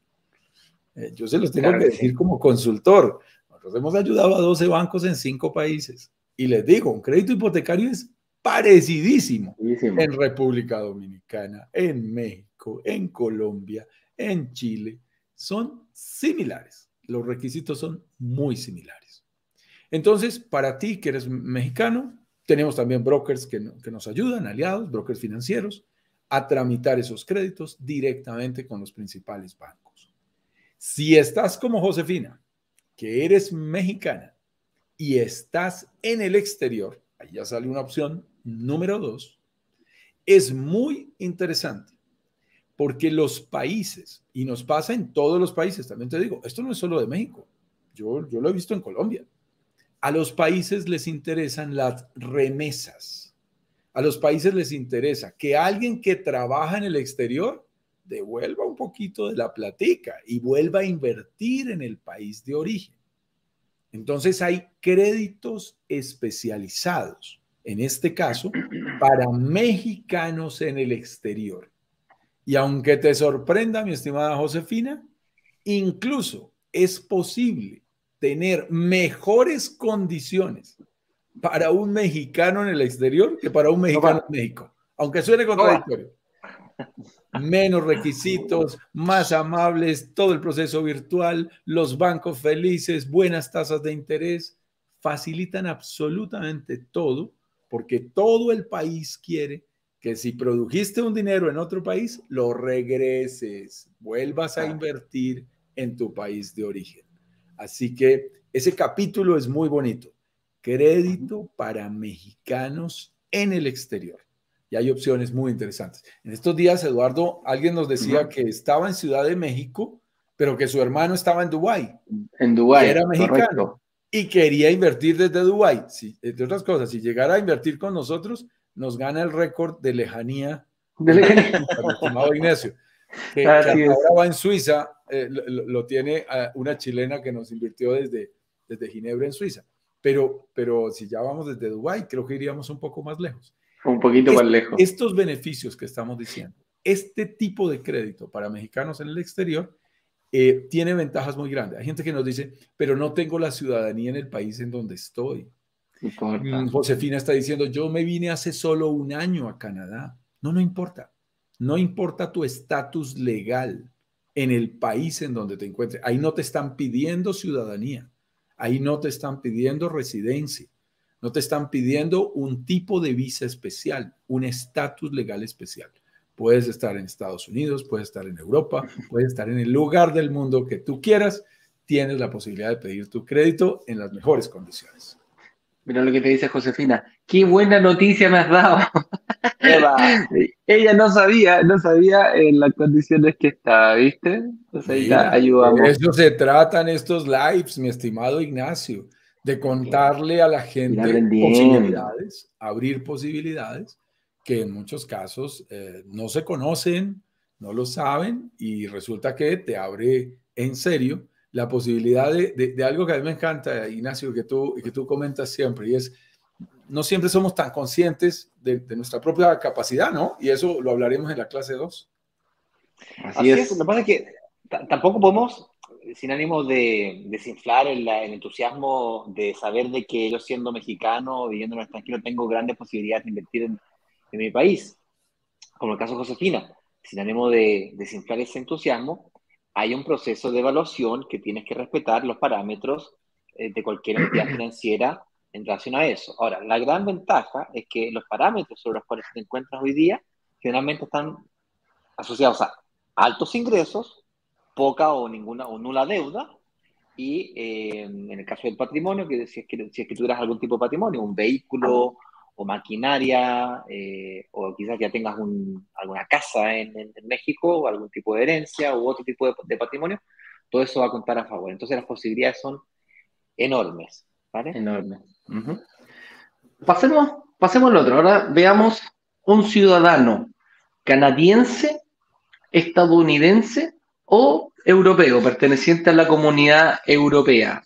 Eh, yo se los tengo Claro que que decir sí. como consultor. Nosotros hemos ayudado a doce bancos en cinco países. Y les digo, un crédito hipotecario es parecidísimo Buenísimo. en República Dominicana, en México, en Colombia, en Chile. Son similares. Los requisitos son muy similares. Entonces, para ti que eres mexicano, tenemos también brokers que, que nos ayudan, aliados, brokers financieros, a tramitar esos créditos directamente con los principales bancos. Si estás como Josefina, que eres mexicana y estás en el exterior, ahí ya sale una opción número dos, es muy interesante porque los países, y nos pasa en todos los países, también te digo, esto no es solo de México, yo, yo lo he visto en Colombia. A los países les interesan las remesas. A los países les interesa que alguien que trabaja en el exterior devuelva un poquito de la platica y vuelva a invertir en el país de origen. Entonces hay créditos especializados, en este caso, para mexicanos en el exterior. Y aunque te sorprenda, mi estimada Josefina, incluso es posible tener mejores condiciones para un mexicano en el exterior que para un mexicano Opa. en México, aunque suene contradictorio. Menos requisitos, más amables, todo el proceso virtual, los bancos felices, buenas tasas de interés, facilitan absolutamente todo, porque todo el país quiere que si produjiste un dinero en otro país, lo regreses, vuelvas a invertir en tu país de origen. Así que ese capítulo es muy bonito. Crédito para mexicanos en el exterior. Y hay opciones muy interesantes. En estos días, Eduardo, alguien nos decía uh-huh. que estaba en Ciudad de México, pero que su hermano estaba en Dubái. En Dubái, y era mexicano. Correcto. Y quería invertir desde Dubái. Si, entre otras cosas, si llegara a invertir con nosotros, nos gana el récord de lejanía. De lejanía. Mi estimado Ignacio. Que, que ahora va en Suiza, eh, lo, lo tiene uh, una chilena que nos invirtió desde, desde Ginebra en Suiza. Pero, pero si ya vamos desde Dubái, creo que iríamos un poco más lejos. Un poquito es, más lejos. Estos beneficios que estamos diciendo, este tipo de crédito para mexicanos en el exterior eh, tiene ventajas muy grandes. Hay gente que nos dice, pero no tengo la ciudadanía en el país en donde estoy. Mm, Josefina está diciendo, yo me vine hace solo un año a Canadá. No, no importa. No importa tu estatus legal en el país en donde te encuentres. Ahí no te están pidiendo ciudadanía. Ahí no te están pidiendo residencia. No te están pidiendo un tipo de visa especial, un estatus legal especial. Puedes estar en Estados Unidos, puedes estar en Europa, puedes estar en el lugar del mundo que tú quieras. Tienes la posibilidad de pedir tu crédito en las mejores condiciones. Mira lo que te dice Josefina. ¡Qué buena noticia me has dado! Eva. Ella no sabía, no sabía en las condiciones que estaba, ¿viste? Entonces ahí Mira, ayudamos. De eso se tratan estos lives, mi estimado Ignacio. De contarle a la gente posibilidades, abrir posibilidades que en muchos casos eh, no se conocen, no lo saben y resulta que te abre en serio la posibilidad de, de, de algo que a mí me encanta, Ignacio, que tú, que tú comentas siempre, y es, no siempre somos tan conscientes de, de nuestra propia capacidad, ¿no? Y eso lo hablaremos en la clase dos. Así, Así es. es. Lo que pasa es que tampoco podemos sin ánimo de desinflar el, el entusiasmo de saber de que yo siendo mexicano, viviendo en el extranjero, tengo grandes posibilidades de invertir en, en mi país, como el caso de Josefina, sin ánimo de desinflar ese entusiasmo, hay un proceso de evaluación que tienes que respetar los parámetros eh, de cualquier entidad financiera en relación a eso. Ahora, la gran ventaja es que los parámetros sobre los cuales te encuentras hoy día generalmente están asociados a altos ingresos, poca o ninguna o nula deuda, y eh, en el caso del patrimonio, que si es que, si es que tuvieras algún tipo de patrimonio, un vehículo o maquinaria, eh, o quizás ya tengas un, alguna casa en, en, en México, o algún tipo de herencia u otro tipo de, de patrimonio, todo eso va a contar a favor. Entonces las posibilidades son enormes, ¿vale? Enorme. Uh-huh. Pasemos, pasemos al otro. Ahora veamos un ciudadano canadiense, estadounidense o europeo, perteneciente a la comunidad europea.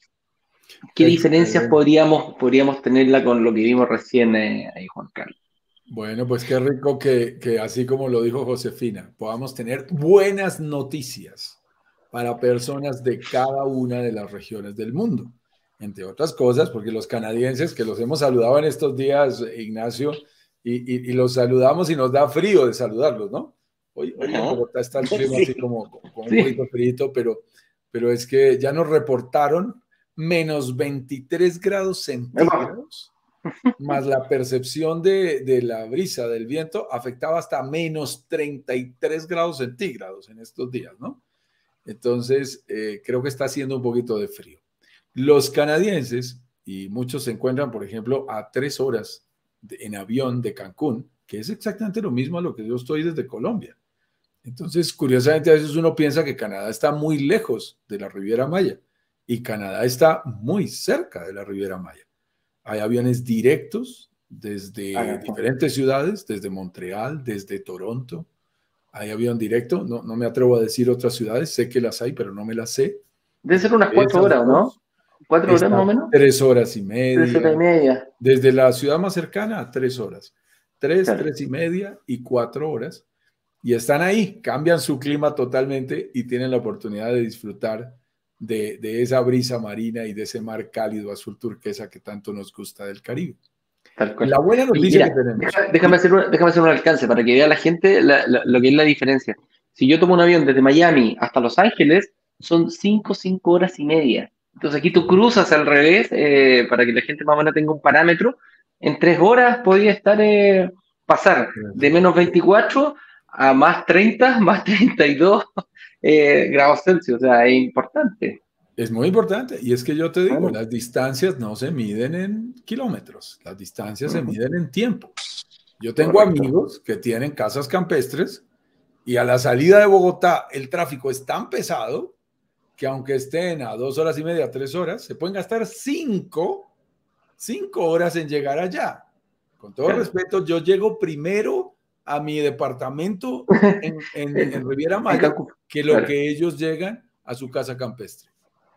¿Qué Excelente. diferencias podríamos, podríamos tenerla con lo que vimos recién eh, ahí, Juan Carlos? Bueno, pues qué rico que, que, así como lo dijo Josefina, podamos tener buenas noticias para personas de cada una de las regiones del mundo. Entre otras cosas, porque los canadienses, que los hemos saludado en estos días, Ignacio, y, y, y los saludamos y nos da frío de saludarlos, ¿no? Hoy, hoy en Bogotá está el clima sí. así como, como un Sí. poquito frío, pero, pero es que ya nos reportaron menos veintitrés grados centígrados, más la percepción de, de la brisa del viento afectaba hasta menos treinta y tres grados centígrados en estos días, ¿no? Entonces, eh, creo que está haciendo un poquito de frío. Los canadienses, y muchos se encuentran, por ejemplo, a tres horas de, en avión de Cancún, que es exactamente lo mismo a lo que yo estoy desde Colombia. Entonces, curiosamente, a veces uno piensa que Canadá está muy lejos de la Riviera Maya, y Canadá está muy cerca de la Riviera Maya. Hay aviones directos desde Ah, diferentes ciudades, desde Montreal, desde Toronto. Hay avión directo, no, no me atrevo a decir otras ciudades, sé que las hay, pero no me las sé. Debe ser unas cuatro Esas horas, ¿o dos, no? ¿Cuatro horas más o menos? Tres horas y Tres horas y media. media. Desde la ciudad más cercana a tres horas. Tres, Claro. tres y media y cuatro horas. Y están ahí, cambian su clima totalmente y tienen la oportunidad de disfrutar de, de esa brisa marina y de ese mar cálido azul turquesa que tanto nos gusta del Caribe. Tal cual. La buena noticia Mira, que tenemos. deja, déjame, hacer un, déjame hacer un alcance para que vea la gente la, la, lo que es la diferencia. Si yo tomo un avión desde Miami hasta Los Ángeles, son cinco, cinco horas y media. Entonces aquí tú cruzas al revés, eh, para que la gente más o menos tenga un parámetro. En tres horas podría estar, eh, pasar de menos veinticuatro a más treinta, más treinta y dos eh, grados Celsius. O sea, es importante. Es muy importante. Y es que yo te digo, Bueno. las distancias no se miden en kilómetros, las distancias uh-huh. se miden en tiempo. Yo tengo Correcto. amigos que tienen casas campestres y a la salida de Bogotá el tráfico es tan pesado que aunque estén a dos horas y media, tres horas, se pueden gastar cinco, cinco horas en llegar allá. Con todo claro. respeto, yo llego primero a mi departamento en, en, en Riviera Maya que lo claro. que ellos llegan a su casa campestre.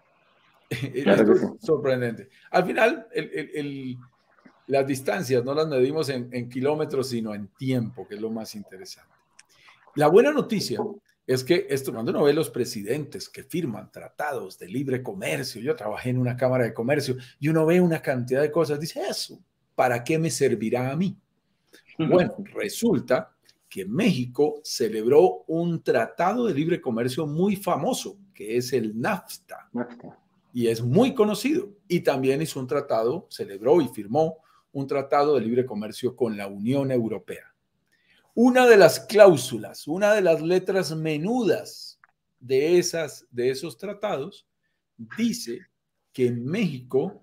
Claro Esto es sí. sorprendente. Al final, el, el, el, las distancias no las medimos en, en kilómetros, sino en tiempo, que es lo más interesante. La buena noticia es que esto, cuando uno ve los presidentes que firman tratados de libre comercio, yo trabajé en una cámara de comercio y uno ve una cantidad de cosas, dice, eso, ¿para qué me servirá a mí? Bueno, resulta que México celebró un tratado de libre comercio muy famoso, que es el NAFTA. NAFTA. Y es muy conocido. Y también hizo un tratado, celebró y firmó un tratado de libre comercio con la Unión Europea. Una de las cláusulas, una de las letras menudas de, esas, de esos tratados dice que México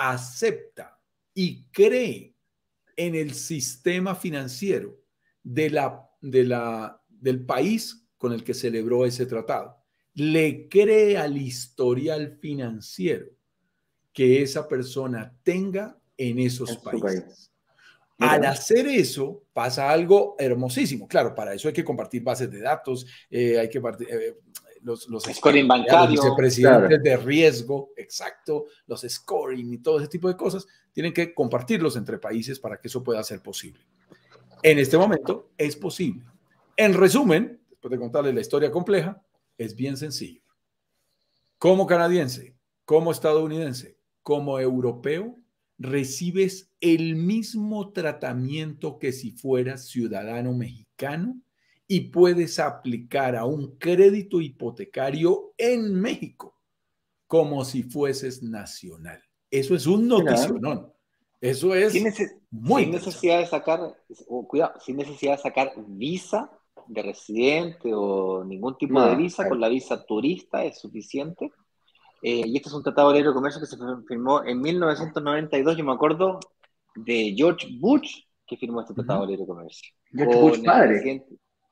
acepta y cree en el sistema financiero de la, de la, del país con el que celebró ese tratado. Le cree al historial financiero que esa persona tenga en esos en países. País. Al hacer eso, pasa algo hermosísimo. Claro, para eso hay que compartir bases de datos, eh, hay que eh, los, los scoring bancario, los vicepresidentes claro. de riesgo, exacto, los scoring y todo ese tipo de cosas, tienen que compartirlos entre países para que eso pueda ser posible. En este momento es posible. En resumen, después de contarles la historia compleja, es bien sencillo. Como canadiense, como estadounidense, como europeo, recibes el mismo tratamiento que si fueras ciudadano mexicano y puedes aplicar a un crédito hipotecario en México como si fueses nacional. Eso es un noticionón. Eso es sin, neces muy sin necesidad de sacar, oh, cuidado, sin necesidad de sacar visa de residente o ningún tipo no, de visa, claro. con la visa turista es suficiente. Eh, y este es un tratado de libre comercio que se firmó en mil novecientos noventa y dos. Yo me acuerdo de George Bush que firmó este tratado Uh-huh. de libre comercio. George Con Bush el padre. presidente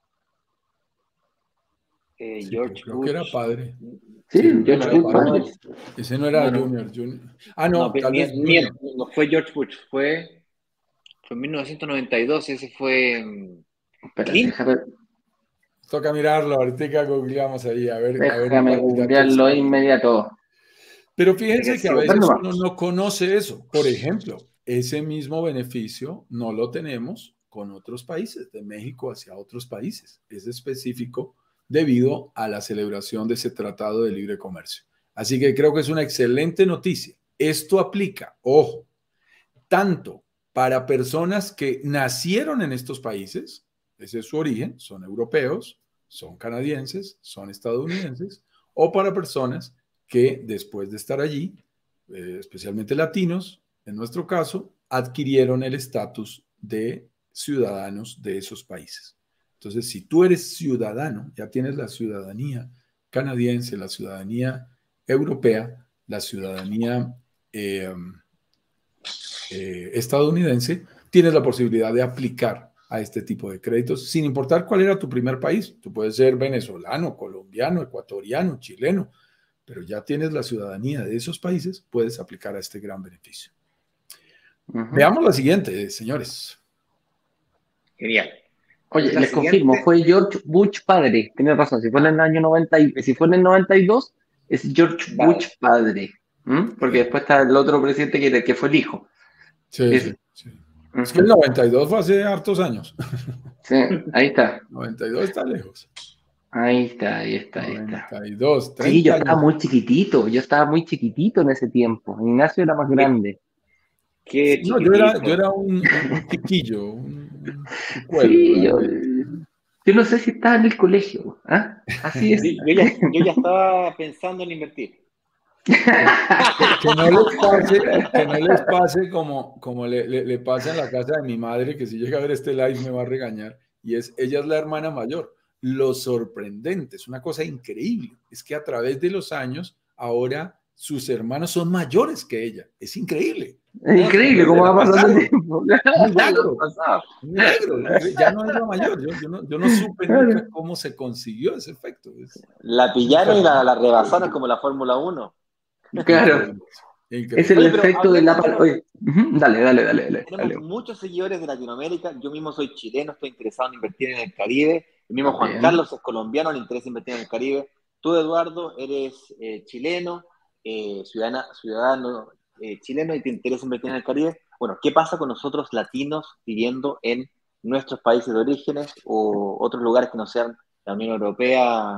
eh, Sí, George creo Bush. que era padre. Sí, Sí, George era Bush padre. padre. Ese no era No, no. Junior, Junior. Ah, no, No, tal ni, vez ni, Junior. no fue George Bush, fue, fue en mil novecientos noventa y dos, ese fue Espérate, Clinton. déjame, Toca mirarlo, ahorita googleamos ahí a ver, a ver el déjame candidato googlearlo de exacto. inmediato. Pero fíjense que a Agresivo. veces Bueno, uno no conoce eso. Por ejemplo, ese mismo beneficio no lo tenemos con otros países, de México hacia otros países. Es específico debido a la celebración de ese tratado de libre comercio. Así que creo que es una excelente noticia. Esto aplica, ojo, tanto para personas que nacieron en estos países, ese es su origen, son europeos, son canadienses, son estadounidenses, o para personas que después de estar allí, eh, especialmente latinos, en nuestro caso, adquirieron el estatus de ciudadanos de esos países. Entonces, si tú eres ciudadano, ya tienes la ciudadanía canadiense, la ciudadanía europea, la ciudadanía eh, eh, estadounidense, tienes la posibilidad de aplicar a este tipo de créditos sin importar cuál era tu primer país. Tú puedes ser venezolano, colombiano, ecuatoriano, chileno, pero ya tienes la ciudadanía de esos países, puedes aplicar a este gran beneficio. Uh-huh. Veamos la siguiente, señores. Genial. Oye, la les siguiente... confirmo, fue George Bush padre. Tienes razón, si fue en el año noventa, y, si fue en el noventa y dos, es George vale. Bush padre. ¿Mm? Porque sí. Después está el otro presidente que, que fue el hijo. Sí, es, sí, sí. Uh-huh. Es que el noventa y dos fue hace hartos años. Sí, ahí está. noventa y dos está lejos. Ahí está, ahí está, ahí está. noventa y dos, treinta sí, yo años. estaba muy chiquitito, yo estaba muy chiquitito en ese tiempo. Ignacio era más grande. Qué no, yo era, yo era un, un chiquillo, un, un chicuelo, sí, yo, yo no sé si estaba en el colegio. ¿Ah? Así es. yo, ya, yo ya estaba pensando en invertir. Que, que, no les pase, que no les pase como, como le, le, le pasa en la casa de mi madre, que si llega a ver este live me va a regañar, y es, ella es la hermana mayor. Lo sorprendente, es una cosa increíble, es que a través de los años, ahora sus hermanos son mayores que ella. Es increíble. Es increíble no, cómo va pasando el tiempo. Un milagro. Un milagro. Ya no es la mayor. Yo, yo, no, yo no supe nunca cómo se consiguió ese efecto. Es, la pillaron y la, la rebasaron como la Fórmula uno. Claro. Increíble. Es el Oye, efecto de la... Oye, uh-huh. dale, dale, dale, dale. Tenemos dale. muchos seguidores de Latinoamérica. Yo mismo soy chileno, estoy interesado en invertir en el Caribe. El mismo Juan Bien. Carlos es colombiano, le interesa invertir en el Caribe. Tú, Eduardo, eres eh, chileno, eh, ciudadana, ciudadano eh, chileno y te interesa invertir en el Caribe. Bueno, ¿qué pasa con nosotros latinos viviendo en nuestros países de orígenes o otros lugares que no sean la Unión Europea?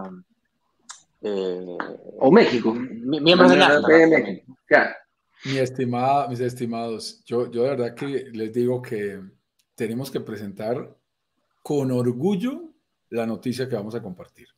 Eh, o México. Miembros de NAFTA. México. Claro. Mi estimada, mis estimados, yo, yo de verdad que les digo que tenemos que presentar con orgullo la noticia que vamos a compartir.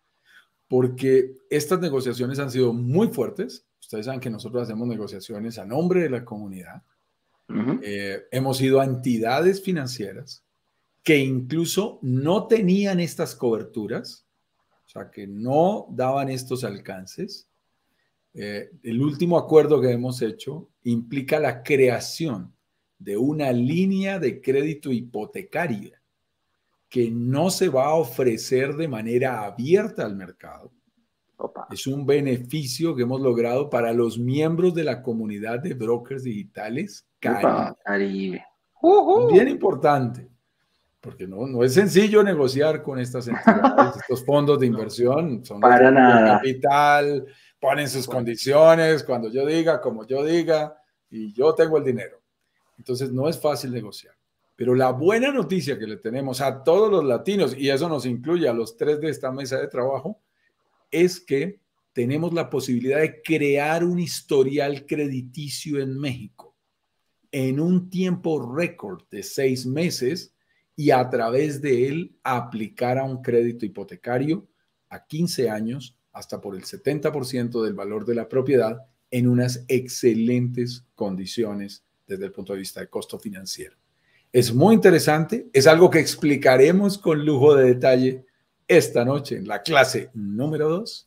Porque estas negociaciones han sido muy fuertes. Ustedes saben que nosotros hacemos negociaciones a nombre de la comunidad. Uh-huh. Eh, hemos ido a entidades financieras que incluso no tenían estas coberturas, o sea, que no daban estos alcances. Eh, el último acuerdo que hemos hecho implica la creación de una línea de crédito hipotecaria que no se va a ofrecer de manera abierta al mercado. Opa. Es un beneficio que hemos logrado para los miembros de la comunidad de brokers digitales Caribe. Caribe. Uh-huh. Bien importante, porque no, no es sencillo negociar con estas entidades, estos fondos de inversión, son para nada. Capital, ponen sus bueno. condiciones, cuando yo diga, como yo diga, y yo tengo el dinero. Entonces no es fácil negociar. Pero la buena noticia que le tenemos a todos los latinos, y eso nos incluye a los tres de esta mesa de trabajo, es que tenemos la posibilidad de crear un historial crediticio en México en un tiempo récord de seis meses y a través de él aplicar a un crédito hipotecario a quince años hasta por el setenta por ciento del valor de la propiedad en unas excelentes condiciones desde el punto de vista de costo financiero. Es muy interesante, es algo que explicaremos con lujo de detalle esta noche en la clase número dos.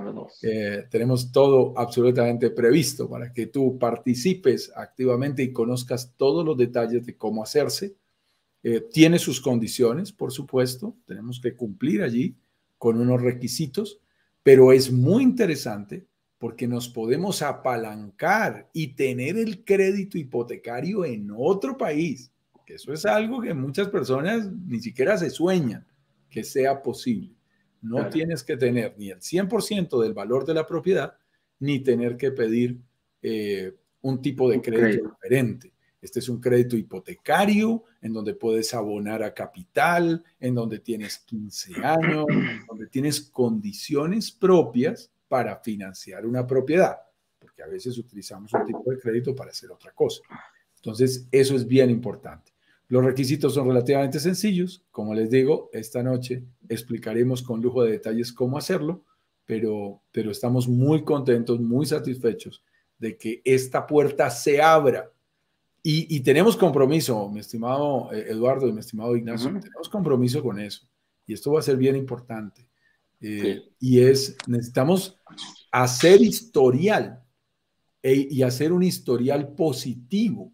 Eh, tenemos todo absolutamente previsto para que tú participes activamente y conozcas todos los detalles de cómo hacerse. Eh, tiene sus condiciones, por supuesto, tenemos que cumplir allí con unos requisitos, pero es muy interesante porque nos podemos apalancar y tener el crédito hipotecario en otro país, que eso es algo que muchas personas ni siquiera se sueñan que sea posible. No claro. Tienes que tener ni el cien por ciento del valor de la propiedad, ni tener que pedir eh, un tipo de crédito, crédito diferente. Este es un crédito hipotecario en donde puedes abonar a capital, en donde tienes quince años, donde tienes condiciones propias para financiar una propiedad, porque a veces utilizamos un tipo de crédito para hacer otra cosa. Entonces, eso es bien importante. Los requisitos son relativamente sencillos. Como les digo, esta noche explicaremos con lujo de detalles cómo hacerlo, pero, pero estamos muy contentos, muy satisfechos de que esta puerta se abra. Y, y tenemos compromiso, mi estimado Eduardo y mi estimado Ignacio, uh-huh. tenemos compromiso con eso. Y esto va a ser bien importante. Eh, sí. Y es, necesitamos hacer historial e, y hacer un historial positivo,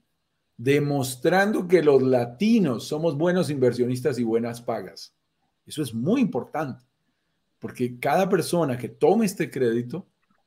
demostrando que los latinos somos buenos inversionistas y buenas pagas. Eso es muy importante, porque cada persona que tome este crédito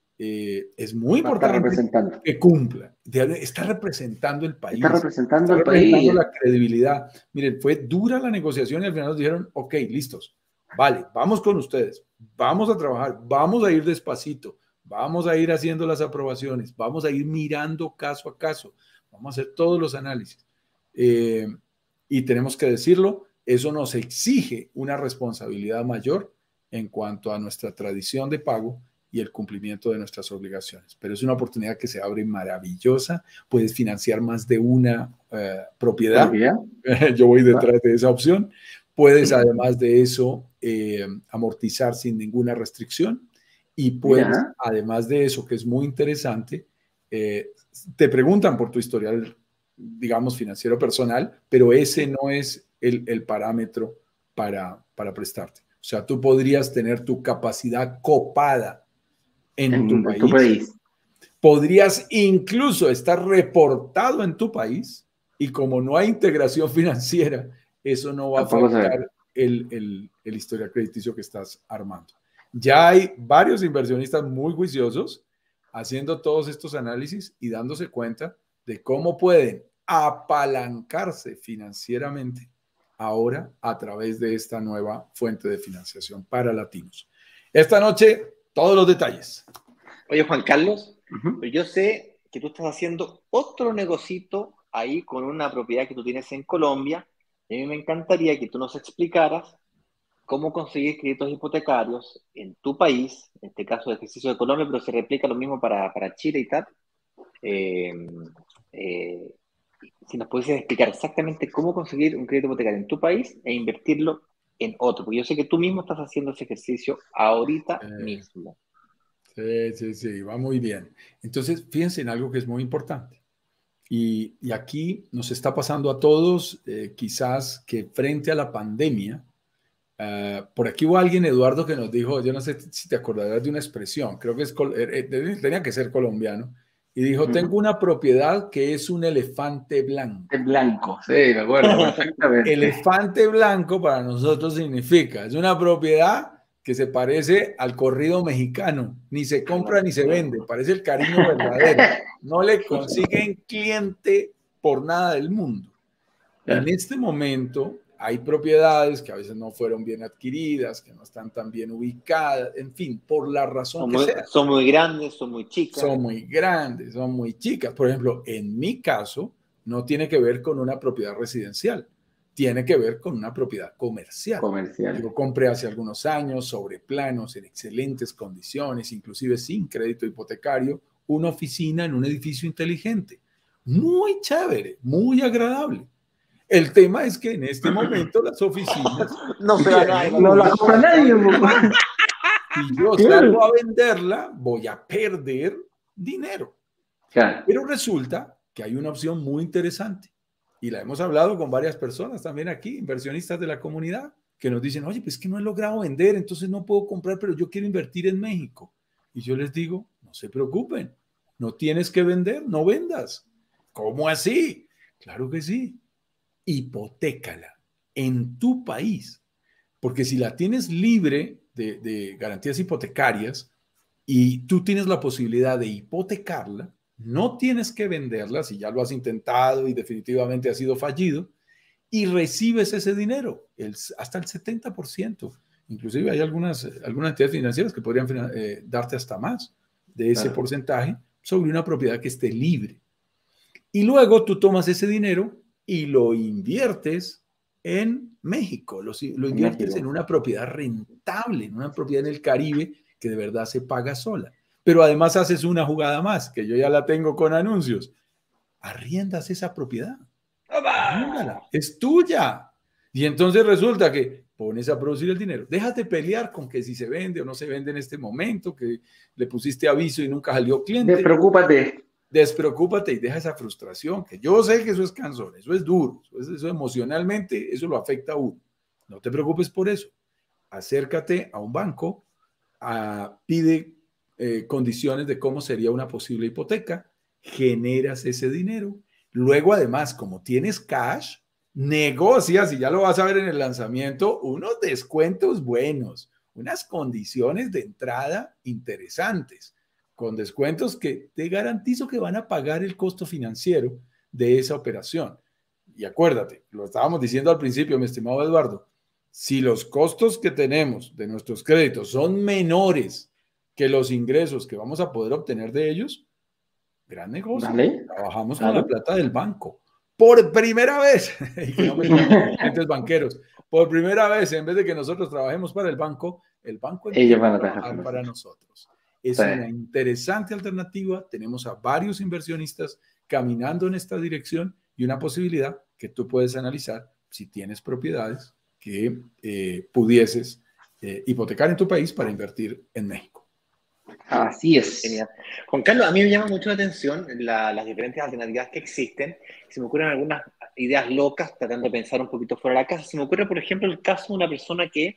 eh, es muy importante que cumpla. Está representando el país. Está representando está el representando país. la credibilidad. Miren, fue dura la negociación y al final nos dijeron, ok, listos, vale, vamos con ustedes, vamos a trabajar, vamos a ir despacito, vamos a ir haciendo las aprobaciones, vamos a ir mirando caso a caso. Vamos a hacer todos los análisis. Eh, y tenemos que decirlo, eso nos exige una responsabilidad mayor en cuanto a nuestra tradición de pago y el cumplimiento de nuestras obligaciones. Pero es una oportunidad que se abre maravillosa. Puedes financiar más de una eh, propiedad. ¿Propiedad? Yo voy detrás de esa opción. Puedes, además de eso, eh, amortizar sin ninguna restricción. Y puedes, ¿Ya? Además de eso, que es muy interesante, eh, te preguntan por tu historial, digamos, financiero personal, pero ese no es el, el parámetro para, para prestarte. O sea, tú podrías tener tu capacidad copada en, en tu, país. tu país. Podrías incluso estar reportado en tu país y como no hay integración financiera, eso no va a afectar el, el, el historial crediticio que estás armando. Ya hay varios inversionistas muy juiciosos haciendo todos estos análisis y dándose cuenta de cómo pueden apalancarse financieramente ahora a través de esta nueva fuente de financiación para latinos. Esta noche, todos los detalles. Oye, Juan Carlos, uh-huh. yo sé que tú estás haciendo otro negocito ahí con una propiedad que tú tienes en Colombia y a mí me encantaría que tú nos explicaras cómo conseguir créditos hipotecarios en tu país, en este caso de ejercicio de Colombia, pero se replica lo mismo para, para Chile y tal. Eh, eh, si nos pudieses explicar exactamente cómo conseguir un crédito hipotecario en tu país e invertirlo en otro, porque yo sé que tú mismo estás haciendo ese ejercicio ahorita eh, mismo. Sí, sí, sí, va muy bien. Entonces, fíjense en algo que es muy importante. Y, y aquí nos está pasando a todos, eh, quizás que frente a la pandemia, Uh, por aquí hubo alguien, Eduardo, que nos dijo, yo no sé si te acordarás de una expresión, creo que es, eh, tenía que ser colombiano, y dijo, tengo una propiedad que es un elefante blanco. El blanco, sí, me acuerdo perfectamente. Elefante blanco para nosotros significa, es una propiedad que se parece al corrido mexicano, ni se compra ni se vende, parece el cariño verdadero, no le consiguen cliente por nada del mundo. En este momento hay propiedades que a veces no fueron bien adquiridas, que no están tan bien ubicadas, en fin, por la razón son que muy, sea. Son muy grandes, son muy chicas. Son muy grandes, son muy chicas. Por ejemplo, en mi caso, no tiene que ver con una propiedad residencial. tiene que ver con una propiedad comercial. Comercial. Yo compré hace algunos años sobre planos, en excelentes condiciones, inclusive sin crédito hipotecario, una oficina en un edificio inteligente. Muy chévere, muy agradable. El tema es que en este momento las oficinas no se va nadie, no la compra nadie. Si yo salgo a venderla, voy a perder dinero. Claro. Pero resulta que hay una opción muy interesante y la hemos hablado con varias personas también aquí, inversionistas de la comunidad, que nos dicen, oye, pues que no he logrado vender, entonces no puedo comprar, pero yo quiero invertir en México. Y yo les digo, no se preocupen, no tienes que vender, no vendas. ¿Cómo así? Claro que sí. Hipotécala en tu país, porque si la tienes libre de, de garantías hipotecarias y tú tienes la posibilidad de hipotecarla, no tienes que venderla si ya lo has intentado y definitivamente ha sido fallido, y recibes ese dinero, el, hasta el setenta por ciento. Inclusive hay algunas, algunas entidades financieras que podrían eh, darte hasta más de ese claro. porcentaje sobre una propiedad que esté libre. Y luego tú tomas ese dinero y lo inviertes en México, lo, lo inviertes México. en una propiedad rentable, en una propiedad en el Caribe que de verdad se paga sola. Pero además haces una jugada más, que yo ya la tengo con anuncios. Arriendas esa propiedad. Arriéndala, es tuya. Y entonces resulta que pones a producir el dinero. Déjate pelear con que si se vende o no se vende en este momento, que le pusiste aviso y nunca salió cliente. Despreocúpate. Despreocúpate y deja esa frustración, que yo sé que eso es cansón, eso es duro, eso, es, eso emocionalmente, eso lo afecta a uno. No te preocupes por eso. Acércate a un banco, a, pide eh, condiciones de cómo sería una posible hipoteca, generas ese dinero. Luego, además, como tienes cash, negocias, y ya lo vas a ver en el lanzamiento, unos descuentos buenos, unas condiciones de entrada interesantes, con descuentos que te garantizo que van a pagar el costo financiero de esa operación. Y acuérdate, lo estábamos diciendo al principio, mi estimado Eduardo, si los costos que tenemos de nuestros créditos son menores que los ingresos que vamos a poder obtener de ellos, gran negocio. ¿Vale? Trabajamos ¿Vale? con la plata del banco. Por primera vez, y que no me llamen clientes banqueros, por primera vez, en vez de que nosotros trabajemos para el banco, el banco ellos van a trabajar trabajar para nosotros. Es sí. una interesante alternativa. Tenemos a varios inversionistas caminando en esta dirección y una posibilidad que tú puedes analizar si tienes propiedades que eh, pudieses eh, hipotecar en tu país para invertir en México. Así es. Genial. Juan Carlos, a mí me llama mucho la atención la, las diferentes alternativas que existen. Se me ocurren algunas ideas locas, tratando de pensar un poquito fuera de la casa. Se me ocurre, por ejemplo, el caso de una persona que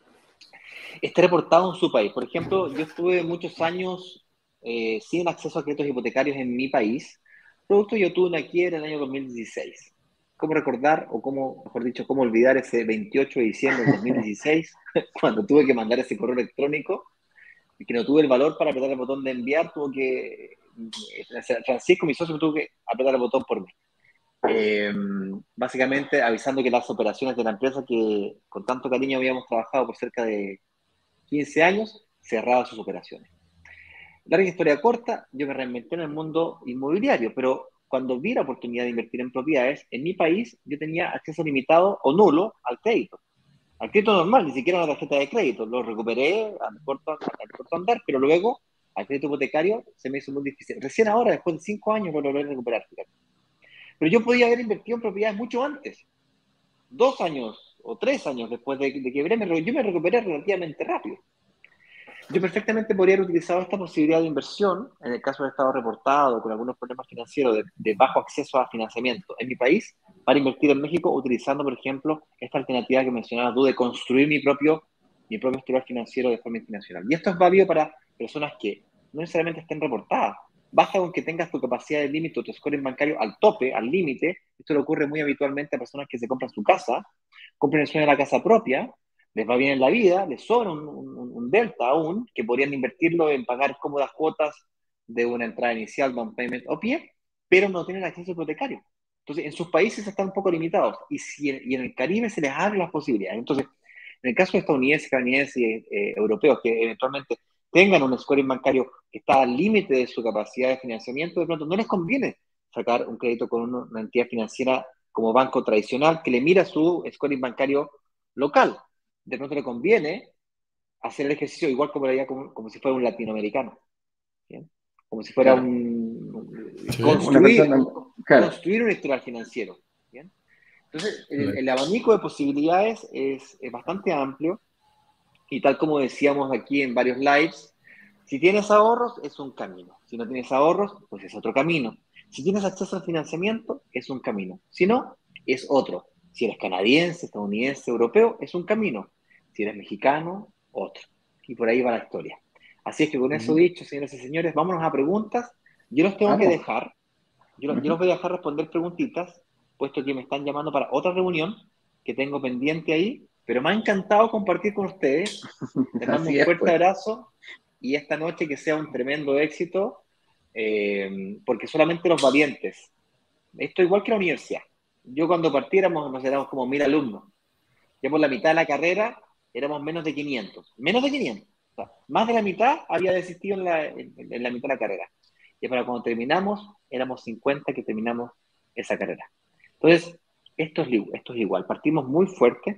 está reportado en su país. Por ejemplo, yo estuve muchos años eh, sin acceso a créditos hipotecarios en mi país. Producto, yo tuve una quiebra en el año dos mil dieciséis. ¿Cómo recordar, o cómo, mejor dicho, cómo olvidar ese veintiocho de diciembre de dos mil dieciséis, cuando tuve que mandar ese correo electrónico y que no tuve el valor para apretar el botón de enviar? Tuvo que, Francisco, mi socio, me tuvo que apretar el botón por mí. Eh, básicamente avisando que las operaciones de la empresa que con tanto cariño habíamos trabajado por cerca de quince años, cerraba sus operaciones. Larga historia corta, yo me reinventé en el mundo inmobiliario, pero cuando vi la oportunidad de invertir en propiedades, en mi país yo tenía acceso limitado o nulo al crédito. Al crédito normal, ni siquiera a la tarjeta de crédito. Lo recuperé al corto, al corto andar, pero luego al crédito hipotecario se me hizo muy difícil. Recién ahora, después de cinco años, lo logré recuperar. Pero yo podía haber invertido en propiedades mucho antes. Dos años o tres años después de, de quebré, me, yo me recuperé relativamente rápido. Yo perfectamente podría haber utilizado esta posibilidad de inversión, en el caso de estado reportado, con algunos problemas financieros de, de bajo acceso a financiamiento en mi país, para invertir en México, utilizando, por ejemplo, esta alternativa que mencionabas tú de construir mi propio, mi propio historial financiero de forma internacional. Y esto es válido para personas que no necesariamente estén reportadas. Basta con que tengas tu capacidad de límite o tu scoring bancario al tope, al límite. Esto le ocurre muy habitualmente a personas que se compran su casa, compran el sueño de la casa propia, les va bien en la vida, les sobra un, un, un delta aún, que podrían invertirlo en pagar cómodas cuotas de una entrada inicial, down payment o pie, pero no tienen acceso hipotecario. Entonces, en sus países están un poco limitados, y, si, y en el Caribe se les abren las posibilidades. Entonces, en el caso de estadounidenses, canadienses y eh, europeos que eventualmente tengan un scoring bancario que está al límite de su capacidad de financiamiento, de pronto no les conviene sacar un crédito con una, una entidad financiera como banco tradicional que le mira su scoring bancario local. De pronto le conviene hacer el ejercicio igual como, le como, como si fuera un latinoamericano. ¿Bien? Como si fuera Claro. un... Sí, construir, una persona, claro. construir un historial financiero. ¿Bien? Entonces, el, el abanico de posibilidades es, es bastante amplio y tal como decíamos aquí en varios lives, si tienes ahorros es un camino, si no tienes ahorros pues es otro camino, si tienes acceso al financiamiento es un camino, si no es otro, si eres canadiense, estadounidense, europeo es un camino, si eres mexicano, otro, y por ahí va la historia. Así es que con eso Uh-huh. dicho, señoras y señores, vámonos a preguntas. Yo los tengo Vamos. que dejar, yo los, Uh-huh. yo los voy a dejar responder preguntitas, puesto que me están llamando para otra reunión que tengo pendiente ahí, pero me ha encantado compartir con ustedes. Les mando Así un es, fuerte pues. abrazo y esta noche que sea un tremendo éxito, eh, porque solamente los valientes. Esto igual que la universidad. Yo cuando partiéramos nos éramos como mil alumnos. Ya por la mitad de la carrera éramos menos de quinientos. Menos de quinientos. O sea, más de la mitad había desistido en la, en, en la mitad de la carrera. Y para cuando terminamos, éramos cincuenta que terminamos esa carrera. Entonces, esto es, esto es igual. Partimos muy fuerte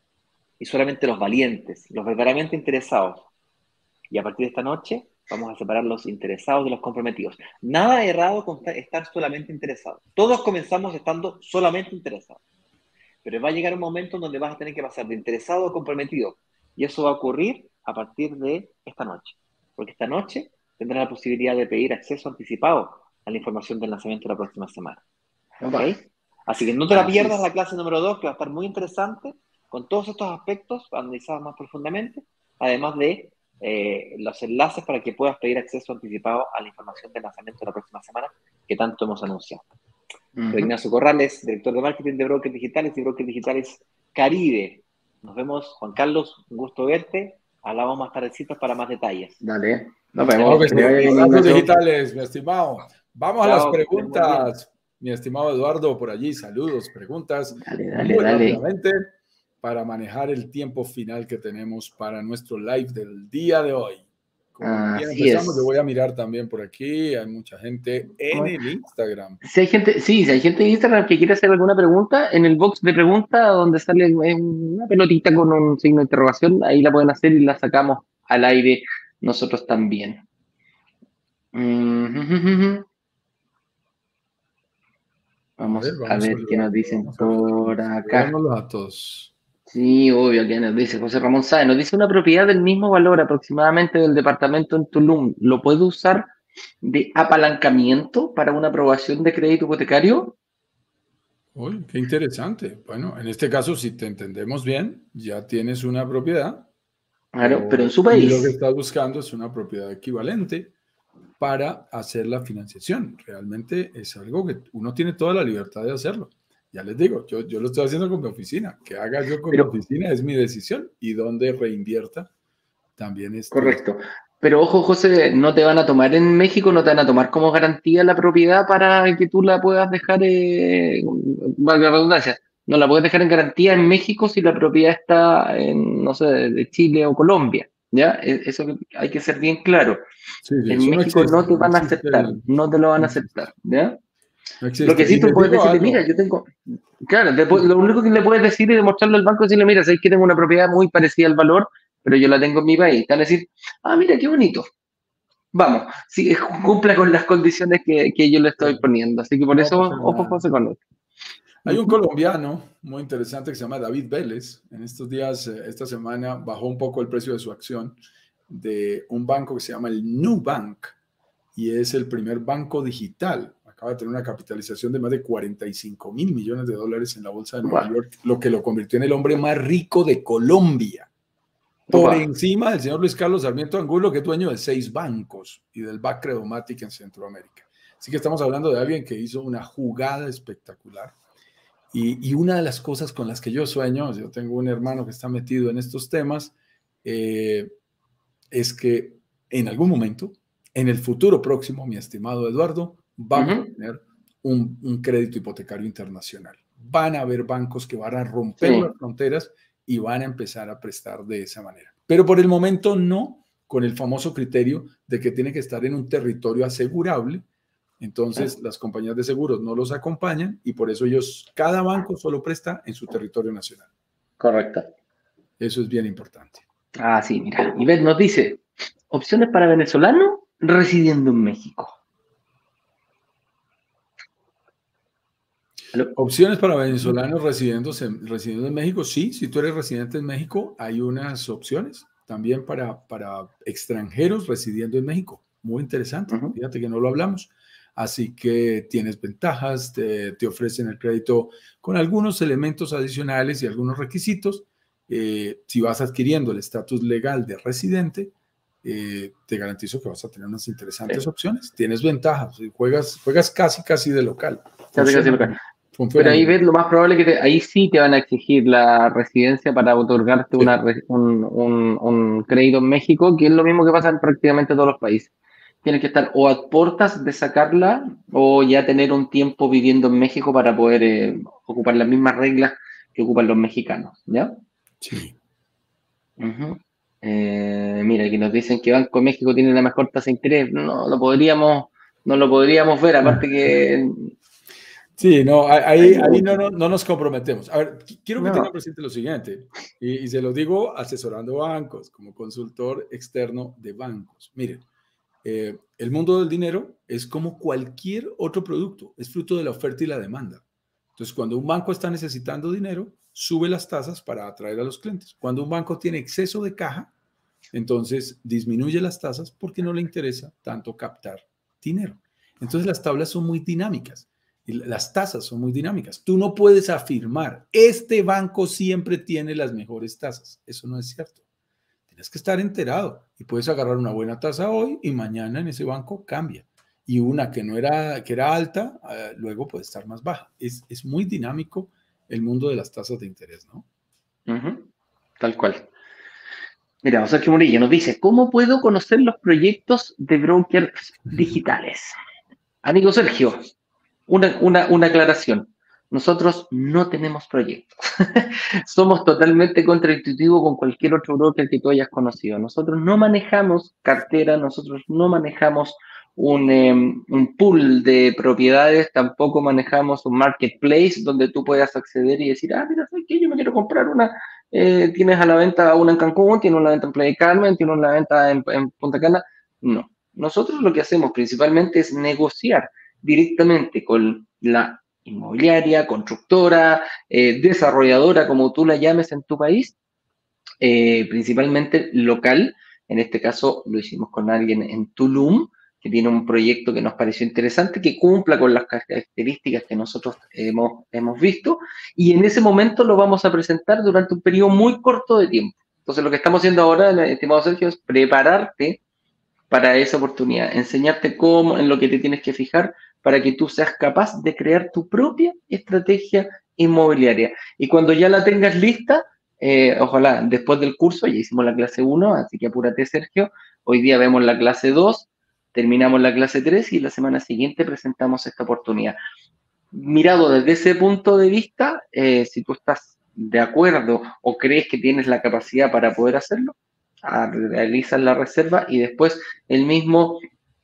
y solamente los valientes, los verdaderamente interesados. Y a partir de esta noche vamos a separar los interesados de los comprometidos. Nada errado con estar solamente interesado. Todos comenzamos estando solamente interesados. Pero va a llegar un momento en donde vas a tener que pasar de interesado a comprometido. Y eso va a ocurrir a partir de esta noche. Porque esta noche tendrás la posibilidad de pedir acceso anticipado a la información del lanzamiento de la próxima semana. ¿Okay? Así que no te la pierdas la clase número dos, que va a estar muy interesante, con todos estos aspectos analizados más profundamente, además de eh, los enlaces para que puedas pedir acceso anticipado a la información del lanzamiento de la próxima semana que tanto hemos anunciado. Uh-huh. Soy Ignacio Corrales, director de marketing de Brokers Digitales y Brokers Digitales Caribe. Nos vemos, Juan Carlos, un gusto verte. Hablamos más tardecitos para más detalles. Dale, nos vemos. Brokers Digitales, mi estimado. Vamos Chao, a las preguntas. Mi estimado Eduardo, por allí, saludos, preguntas. Dale, dale, muy dale. rápidamente para manejar el tiempo final que tenemos para nuestro live del día de hoy. Como ah, bien así empezamos, es. yo voy a mirar también por aquí. Hay mucha gente en el Instagram. Si hay gente, sí, si hay gente en Instagram que quiere hacer alguna pregunta, en el box de preguntas donde sale una pelotita con un signo de interrogación, ahí la pueden hacer y la sacamos al aire nosotros también. Mm-hmm. Vamos a ver, vamos a ver qué nos dicen por acá. Los datos. Sí, obvio, que nos dice José Ramón Sáenz. Nos dice una propiedad del mismo valor aproximadamente del departamento en Tulum. ¿Lo puede usar de apalancamiento para una aprobación de crédito hipotecario? Uy, qué interesante. Bueno, en este caso, si te entendemos bien, ya tienes una propiedad. Claro, o, pero en su y país. lo que estás buscando es una propiedad equivalente para hacer la financiación. Realmente es algo que uno tiene toda la libertad de hacerlo. Ya les digo, yo, yo lo estoy haciendo con mi oficina. Que haga yo con pero, mi oficina es mi decisión, y donde reinvierta también es. Correcto. Pero ojo, José, no te van a tomar en México, no te van a tomar como garantía la propiedad para que tú la puedas dejar, eh, valga la redundancia, no la puedes dejar en garantía en México si la propiedad está en, no sé, de Chile o Colombia, ¿ya? Eso hay que ser bien claro. Sí, sí, en México no, existe, no te van no a aceptar, el, no te lo van no a aceptar, ¿ya? No existe. Lo que sí tú puedes decirle, algo. mira, yo tengo... Claro, después, lo único que le puedes decir es demostrarle al banco, decirle, mira, sabes que tengo una propiedad muy parecida al valor, pero yo la tengo en mi país. Te van a decir, ah, mira, qué bonito. Vamos, sí, cumpla con las condiciones que, que yo le estoy claro. poniendo. Así que por no, eso, pues, ojo, José, con esto. Hay un colombiano muy interesante que se llama David Vélez. En estos días, esta semana, bajó un poco el precio de su acción de un banco que se llama el Nubank, y es el primer banco digital. Acaba de tener una capitalización de más de cuarenta y cinco mil millones de dólares en la bolsa de Nueva wow. York, lo que lo convirtió en el hombre más rico de Colombia, por wow. encima del señor Luis Carlos Sarmiento Angulo, que es dueño de seis bancos y del B A C Credomatic en Centroamérica. Así que estamos hablando de alguien que hizo una jugada espectacular. Y, y una de las cosas con las que yo sueño, yo tengo un hermano que está metido en estos temas, eh, es que en algún momento, en el futuro próximo, mi estimado Eduardo, vamos uh-huh. a tener un, un crédito hipotecario internacional. Van a haber bancos que van a romper sí. las fronteras y van a empezar a prestar de esa manera. Pero por el momento no, con el famoso criterio de que tiene que estar en un territorio asegurable Entonces, las compañías de seguros no los acompañan y por eso ellos, cada banco solo presta en su territorio nacional. Correcto. Eso es bien importante. Ah, sí, mira. Ivette nos dice, opciones para venezolanos residiendo en México. ¿Aló? Opciones para venezolanos residiendo en, residiendo en México. Sí, si tú eres residente en México, hay unas opciones también para, para extranjeros residiendo en México. Muy interesante. Uh-huh. Fíjate que no lo hablamos. Así que tienes ventajas, te, te ofrecen el crédito con algunos elementos adicionales y algunos requisitos. Eh, si vas adquiriendo el estatus legal de residente, eh, te garantizo que vas a tener unas interesantes sí. opciones. Tienes ventajas, juegas, juegas casi casi de local. Casi casi local. Pero ahí ves, lo más probable que te, ahí sí te van a exigir la residencia para otorgarte sí. una, un, un, un crédito en México, que es lo mismo que pasa en prácticamente todos los países. Tienes que estar o a puertas de sacarla o ya tener un tiempo viviendo en México para poder eh, ocupar las mismas reglas que ocupan los mexicanos, ¿ya? Sí. Uh-huh. eh, mira, aquí nos dicen que Banco de México tiene la mejor tasa de interés. No lo podríamos, no lo podríamos ver, aparte que... Sí, no, ahí, ahí no, no, no nos comprometemos. A ver, quiero que no. tengan presente lo siguiente, y, y se lo digo asesorando bancos, como consultor externo de bancos. Miren, eh, el mundo del dinero es como cualquier otro producto, es fruto de la oferta y la demanda. Entonces, cuando un banco está necesitando dinero, sube las tasas para atraer a los clientes. Cuando un banco tiene exceso de caja, entonces disminuye las tasas porque no le interesa tanto captar dinero. Entonces, las tablas son muy dinámicas. Y las tasas son muy dinámicas. Tú no puedes afirmar, este banco siempre tiene las mejores tasas. Eso no es cierto. Tienes que estar enterado y puedes agarrar una buena tasa hoy y mañana en ese banco cambia. Y una que no era, que era alta, uh, luego puede estar más baja. Es, es muy dinámico el mundo de las tasas de interés, ¿no? Uh-huh. Tal cual. Mira, Sergio Murillo nos dice, ¿cómo puedo conocer los proyectos de brokers digitales? Amigo Sergio, Una, una, una aclaración. Nosotros no tenemos proyectos. Somos totalmente contraintuitivos con cualquier otro broker que tú hayas conocido. Nosotros no manejamos cartera, nosotros no manejamos un, eh, un pool de propiedades, tampoco manejamos un marketplace donde tú puedas acceder y decir, ah, mira, ¿sabes qué? Yo me quiero comprar una. Eh, tienes a la venta una en Cancún, tienes una venta en Playa del Carmen, tienes una venta en, en Punta Cana. No. Nosotros lo que hacemos principalmente es negociar directamente con la inmobiliaria, constructora, eh, desarrolladora, como tú la llames en tu país, eh, principalmente local. En este caso lo hicimos con alguien en Tulum, que tiene un proyecto que nos pareció interesante, que cumpla con las características que nosotros hemos, hemos visto, y en ese momento lo vamos a presentar durante un periodo muy corto de tiempo. Entonces lo que estamos haciendo ahora, estimado Sergio, es prepararte para esa oportunidad, enseñarte cómo, en lo que te tienes que fijar, para que tú seas capaz de crear tu propia estrategia inmobiliaria. Y cuando ya la tengas lista, eh, ojalá, después del curso, ya hicimos la clase uno, así que apúrate, Sergio, hoy día vemos la clase dos, terminamos la clase tres y la semana siguiente presentamos esta oportunidad. Mirado desde ese punto de vista, eh, si tú estás de acuerdo o crees que tienes la capacidad para poder hacerlo, realizas la reserva y después el mismo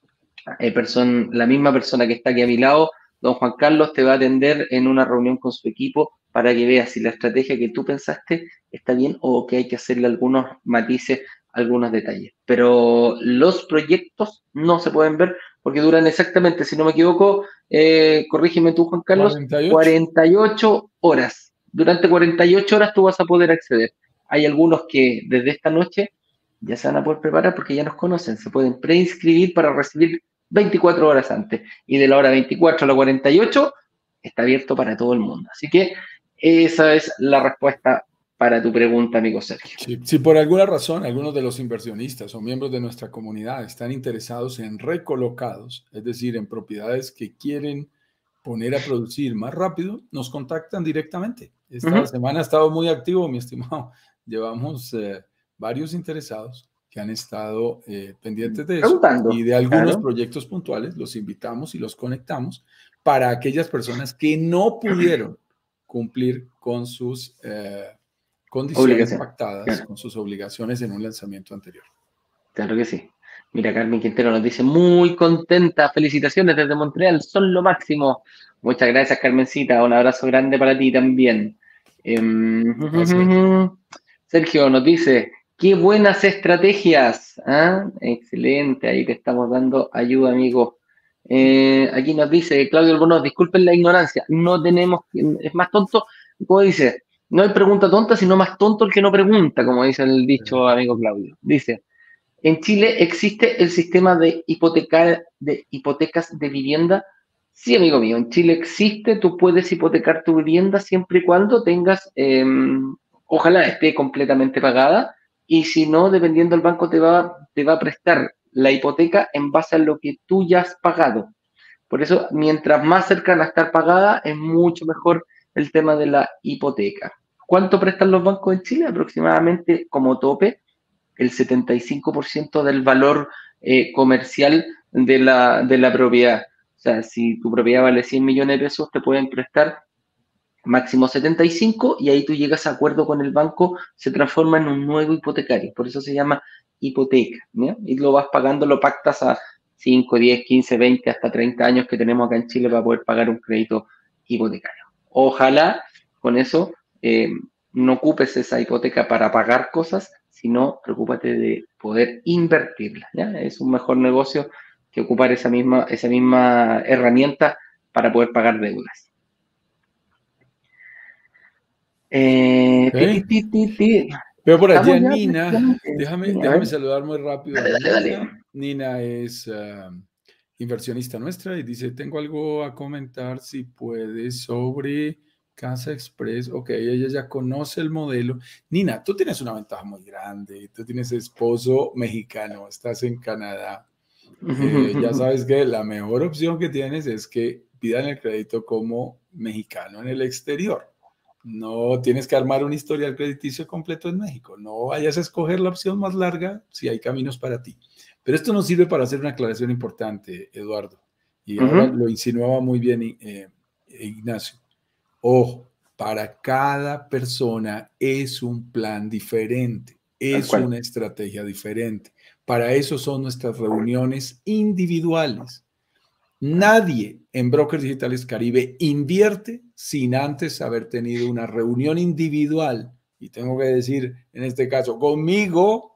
eh, person, la misma persona que está aquí a mi lado, don Juan Carlos, te va a atender en una reunión con su equipo para que veas si la estrategia que tú pensaste está bien o que hay que hacerle algunos matices, algunos detalles. Pero los proyectos no se pueden ver porque duran exactamente, si no me equivoco, eh, corrígeme tú, Juan Carlos, cuarenta y ocho. cuarenta y ocho horas. Durante cuarenta y ocho horas tú vas a poder acceder. Hay algunos que desde esta noche ya se van a poder preparar porque ya nos conocen, se pueden preinscribir para recibir veinticuatro horas antes, y de la hora veinticuatro a la cuarenta y ocho está abierto para todo el mundo. Así que esa es la respuesta para tu pregunta, amigo Sergio. Si, si por alguna razón algunos de los inversionistas o miembros de nuestra comunidad están interesados en recolocados, es decir, en propiedades que quieren poner a producir más rápido, nos contactan directamente. Esta uh-huh. semana ha estado muy activo, mi estimado. Llevamos eh, varios interesados que han estado eh, pendientes de eso y de algunos claro. proyectos puntuales. Los invitamos y los conectamos para aquellas personas que no pudieron cumplir con sus eh, condiciones pactadas, claro. con sus obligaciones en un lanzamiento anterior. Claro que sí. Mira, Carmen Quintero nos dice, muy contenta, felicitaciones desde Montreal, son lo máximo. Muchas gracias, Carmencita, un abrazo grande para ti también. Em, Gracias. Sergio nos dice, qué buenas estrategias. ¿Ah? Excelente, ahí te estamos dando ayuda, amigo. Eh, aquí nos dice Claudio Albornoz, disculpen la ignorancia, no tenemos, es más tonto, como dice, no hay pregunta tonta, sino más tonto el que no pregunta, como dice el dicho amigo Claudio. Dice, en Chile existe el sistema de, hipotecar, de hipotecas de vivienda. Sí, amigo mío, en Chile existe, tú puedes hipotecar tu vivienda siempre y cuando tengas, eh, ojalá esté completamente pagada, y si no, dependiendo del banco, te va, te va a prestar la hipoteca en base a lo que tú ya has pagado. Por eso, mientras más cercana a estar pagada, es mucho mejor el tema de la hipoteca. ¿Cuánto prestan los bancos en Chile? Aproximadamente como tope el setenta y cinco por ciento del valor eh, comercial de la, de la propiedad. O sea, si tu propiedad vale cien millones de pesos, te pueden prestar máximo setenta y cinco y ahí tú llegas a acuerdo con el banco, se transforma en un nuevo hipotecario. Por eso se llama hipoteca. ¿no? Y lo vas pagando, lo pactas a cinco, diez, quince, veinte, hasta treinta años que tenemos acá en Chile para poder pagar un crédito hipotecario. Ojalá con eso eh, no ocupes esa hipoteca para pagar cosas, sino preocúpate de poder invertirla. ¿ya? Es un mejor negocio que ocupar esa misma, esa misma herramienta para poder pagar deudas. Eh, Okay. ti, ti, ti, Veo por allí a ya, Nina. Déjame, sí, déjame saludar muy rápido a dale, dale, Nina. dale. Nina es uh, inversionista nuestra y dice, tengo algo a comentar si puedes sobre Casa Express. Ok, ella ya conoce el modelo. Nina, tú tienes una ventaja muy grande. Tú tienes esposo mexicano, estás en Canadá. Eh, ya sabes que la mejor opción que tienes es que pidan el crédito como mexicano en el exterior. No tienes que armar un historial crediticio completo en México. No vayas a escoger la opción más larga si hay caminos para ti. Pero esto nos sirve para hacer una aclaración importante, Eduardo. Y ahora Uh-huh. lo insinuaba muy bien eh, Ignacio. Ojo, para cada persona es un plan diferente, es una estrategia diferente. Para eso son nuestras reuniones individuales. Nadie en Brokers Digitales Caribe invierte sin antes haber tenido una reunión individual, y tengo que decir, en este caso, conmigo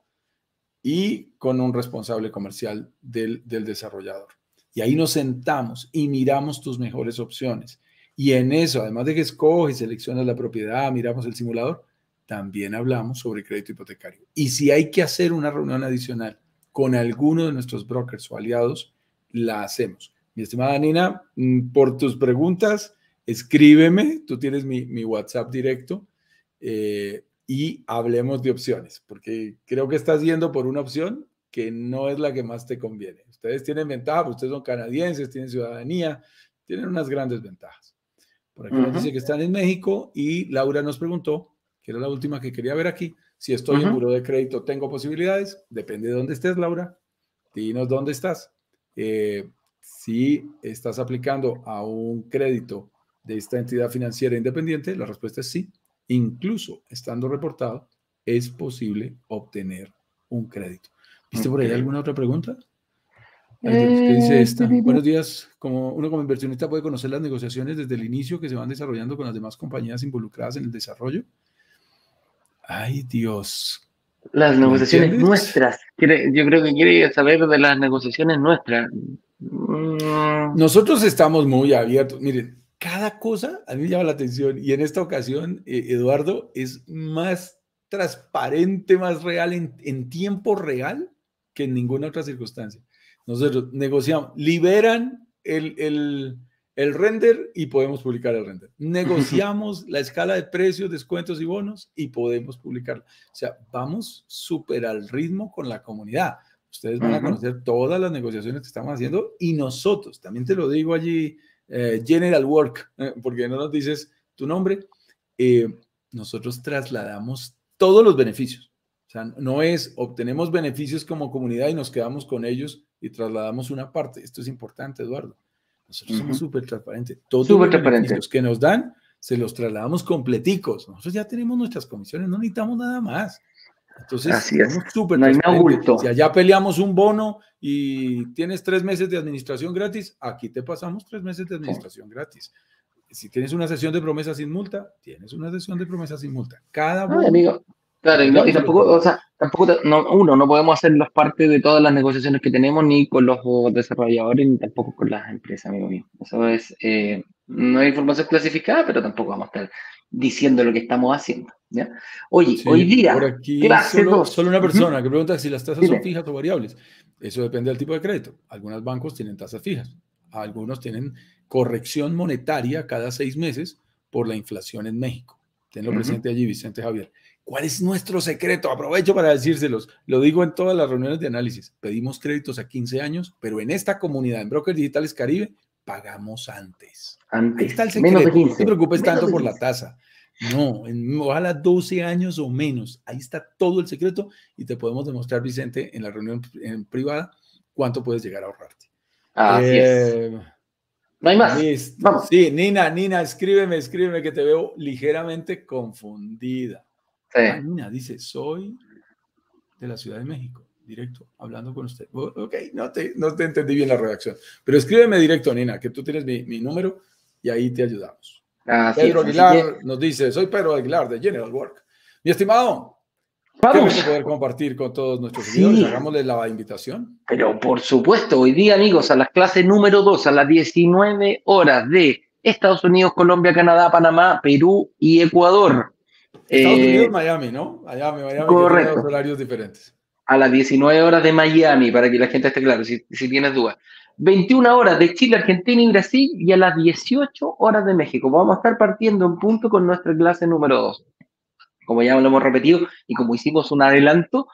y con un responsable comercial del, del desarrollador. Y ahí nos sentamos y miramos tus mejores opciones. Y en eso, además de que escoges, seleccionas la propiedad, miramos el simulador, también hablamos sobre crédito hipotecario. Y si hay que hacer una reunión adicional con alguno de nuestros brokers o aliados, la hacemos. Mi estimada Nina, por tus preguntas, escríbeme, tú tienes mi, mi WhatsApp directo eh, y hablemos de opciones, porque creo que estás yendo por una opción que no es la que más te conviene. Ustedes tienen ventaja, ustedes son canadienses, tienen ciudadanía, tienen unas grandes ventajas. Por aquí uh-huh. nos dice que están en México y Laura nos preguntó, que era la última que quería ver aquí, si estoy uh-huh. en buró de crédito, ¿tengo posibilidades? Depende de dónde estés, Laura. Dinos dónde estás. Eh, si estás aplicando a un crédito de esta entidad financiera independiente, la respuesta es sí. Incluso estando reportado, es posible obtener un crédito. ¿Viste por ahí okay. alguna otra pregunta? Ay, Dios, ¿qué dice esta? Eh, Buenos días. Como uno como inversionista puede conocer las negociaciones desde el inicio que se van desarrollando con las demás compañías involucradas en el desarrollo. Ay, Dios. Las negociaciones entiendes? nuestras. Yo creo que quiere saber de las negociaciones nuestras. Nosotros estamos muy abiertos. Miren, cada cosa a mí me llama la atención y en esta ocasión, eh, Eduardo, es más transparente, más real, en, en tiempo real que en ninguna otra circunstancia. Nosotros negociamos, liberan el, el, el render y podemos publicar el render. Negociamos la escala de precios, descuentos y bonos y podemos publicarlo. O sea, vamos súper al ritmo con la comunidad. Ustedes van a conocer todas las negociaciones que estamos haciendo y nosotros, también te lo digo allí, eh, General Work, eh, porque no nos dices tu nombre, eh, nosotros trasladamos todos los beneficios. O sea, no es obtenemos beneficios como comunidad y nos quedamos con ellos y trasladamos una parte. Esto es importante, Eduardo. Nosotros uh-huh. somos súper transparentes. Todos super los transparente. beneficios que nos dan, se los trasladamos completicos. Nosotros ya tenemos nuestras comisiones, no necesitamos nada más. Entonces, Así es. súper No hay nada oculto. Si allá peleamos un bono y tienes tres meses de administración gratis, aquí te pasamos tres meses de administración sí. gratis. Si tienes una sesión de promesa sin multa, tienes una sesión de promesa sin multa. Cada bono. Ay, amigo. Claro, y, no, y tampoco, o sea, tampoco, no, uno, no podemos hacer las partes de todas las negociaciones que tenemos, ni con los desarrolladores, ni tampoco con las empresas, amigo mío. Eso es, eh, no hay información clasificada, pero tampoco vamos a estar diciendo lo que estamos haciendo, ¿ya? Oye, sí, hoy día, por aquí solo, solo una persona uh-huh. que pregunta si las tasas Dime. son fijas o variables. Eso depende del tipo de crédito. Algunos bancos tienen tasas fijas, algunos tienen corrección monetaria cada seis meses por la inflación en México. Tenlo uh-huh. presente allí, Vicente Javier. ¿Cuál es nuestro secreto? Aprovecho para decírselos. Lo digo en todas las reuniones de análisis. Pedimos créditos a quince años, pero en esta comunidad, en Brokers Digitales Caribe, pagamos antes. Antes. Ahí está el secreto. Menos de quince. No te preocupes menos tanto por la tasa. No, en, ojalá doce años o menos. Ahí está todo el secreto y te podemos demostrar, Vicente, en la reunión en privada, cuánto puedes llegar a ahorrarte. Así eh, es. No hay más. Listo. Vamos. Sí, Nina, Nina, escríbeme, escríbeme que te veo ligeramente confundida. Sí. Ah, Nina dice, soy de la Ciudad de México, directo, hablando con usted. Ok, no te, no te entendí bien la redacción, pero escríbeme directo, Nina, que tú tienes mi, mi número y ahí te ayudamos. Así Pedro es, Aguilar que... nos dice, soy Pedro Aguilar de General Work. Mi estimado, vamos a poder compartir con todos nuestros seguidores. Sí. Hagámosle la invitación. Pero por supuesto, hoy día, amigos, a las clases número dos, a las diecinueve horas de Estados Unidos, Colombia, Canadá, Panamá, Perú y Ecuador. Estados eh, Unidos, Miami, ¿no? Miami, Miami, correcto. Que tiene dos horarios diferentes. A las diecinueve horas de Miami, para que la gente esté clara, si, si tienes dudas. veintiuna horas de Chile, Argentina y Brasil, y a las dieciocho horas de México. Vamos a estar partiendo en punto con nuestra clase número dos. Como ya lo hemos repetido y como hicimos un adelanto,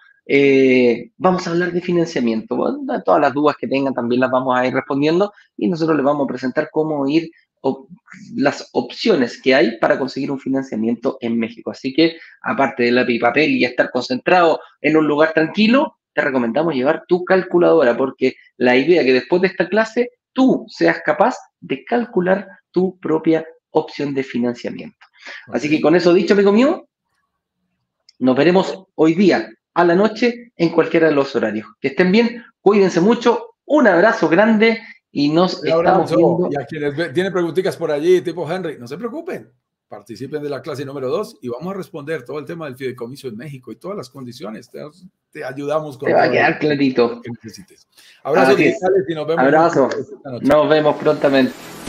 eh, vamos a hablar de financiamiento. Bueno, todas las dudas que tengan también las vamos a ir respondiendo y nosotros les vamos a presentar cómo ir o, las opciones que hay para conseguir un financiamiento en México. Así que, aparte de lápiz y papel y estar concentrado en un lugar tranquilo, te recomendamos llevar tu calculadora, porque la idea es que después de esta clase tú seas capaz de calcular tu propia opción de financiamiento. Okay. Así que con eso dicho, amigo mío, nos veremos hoy día a la noche en cualquiera de los horarios. Que estén bien, cuídense mucho, un abrazo grande y nos estamos viendo. Y a quienes tienen preguntitas por allí, tipo Henry, no se preocupen, participen de la clase número dos y vamos a responder todo el tema del fideicomiso en México y todas las condiciones. Te, te ayudamos con Te va a quedar clarito. Que necesites. Abrazos digitales y nos vemos. Abrazo. Nos vemos prontamente.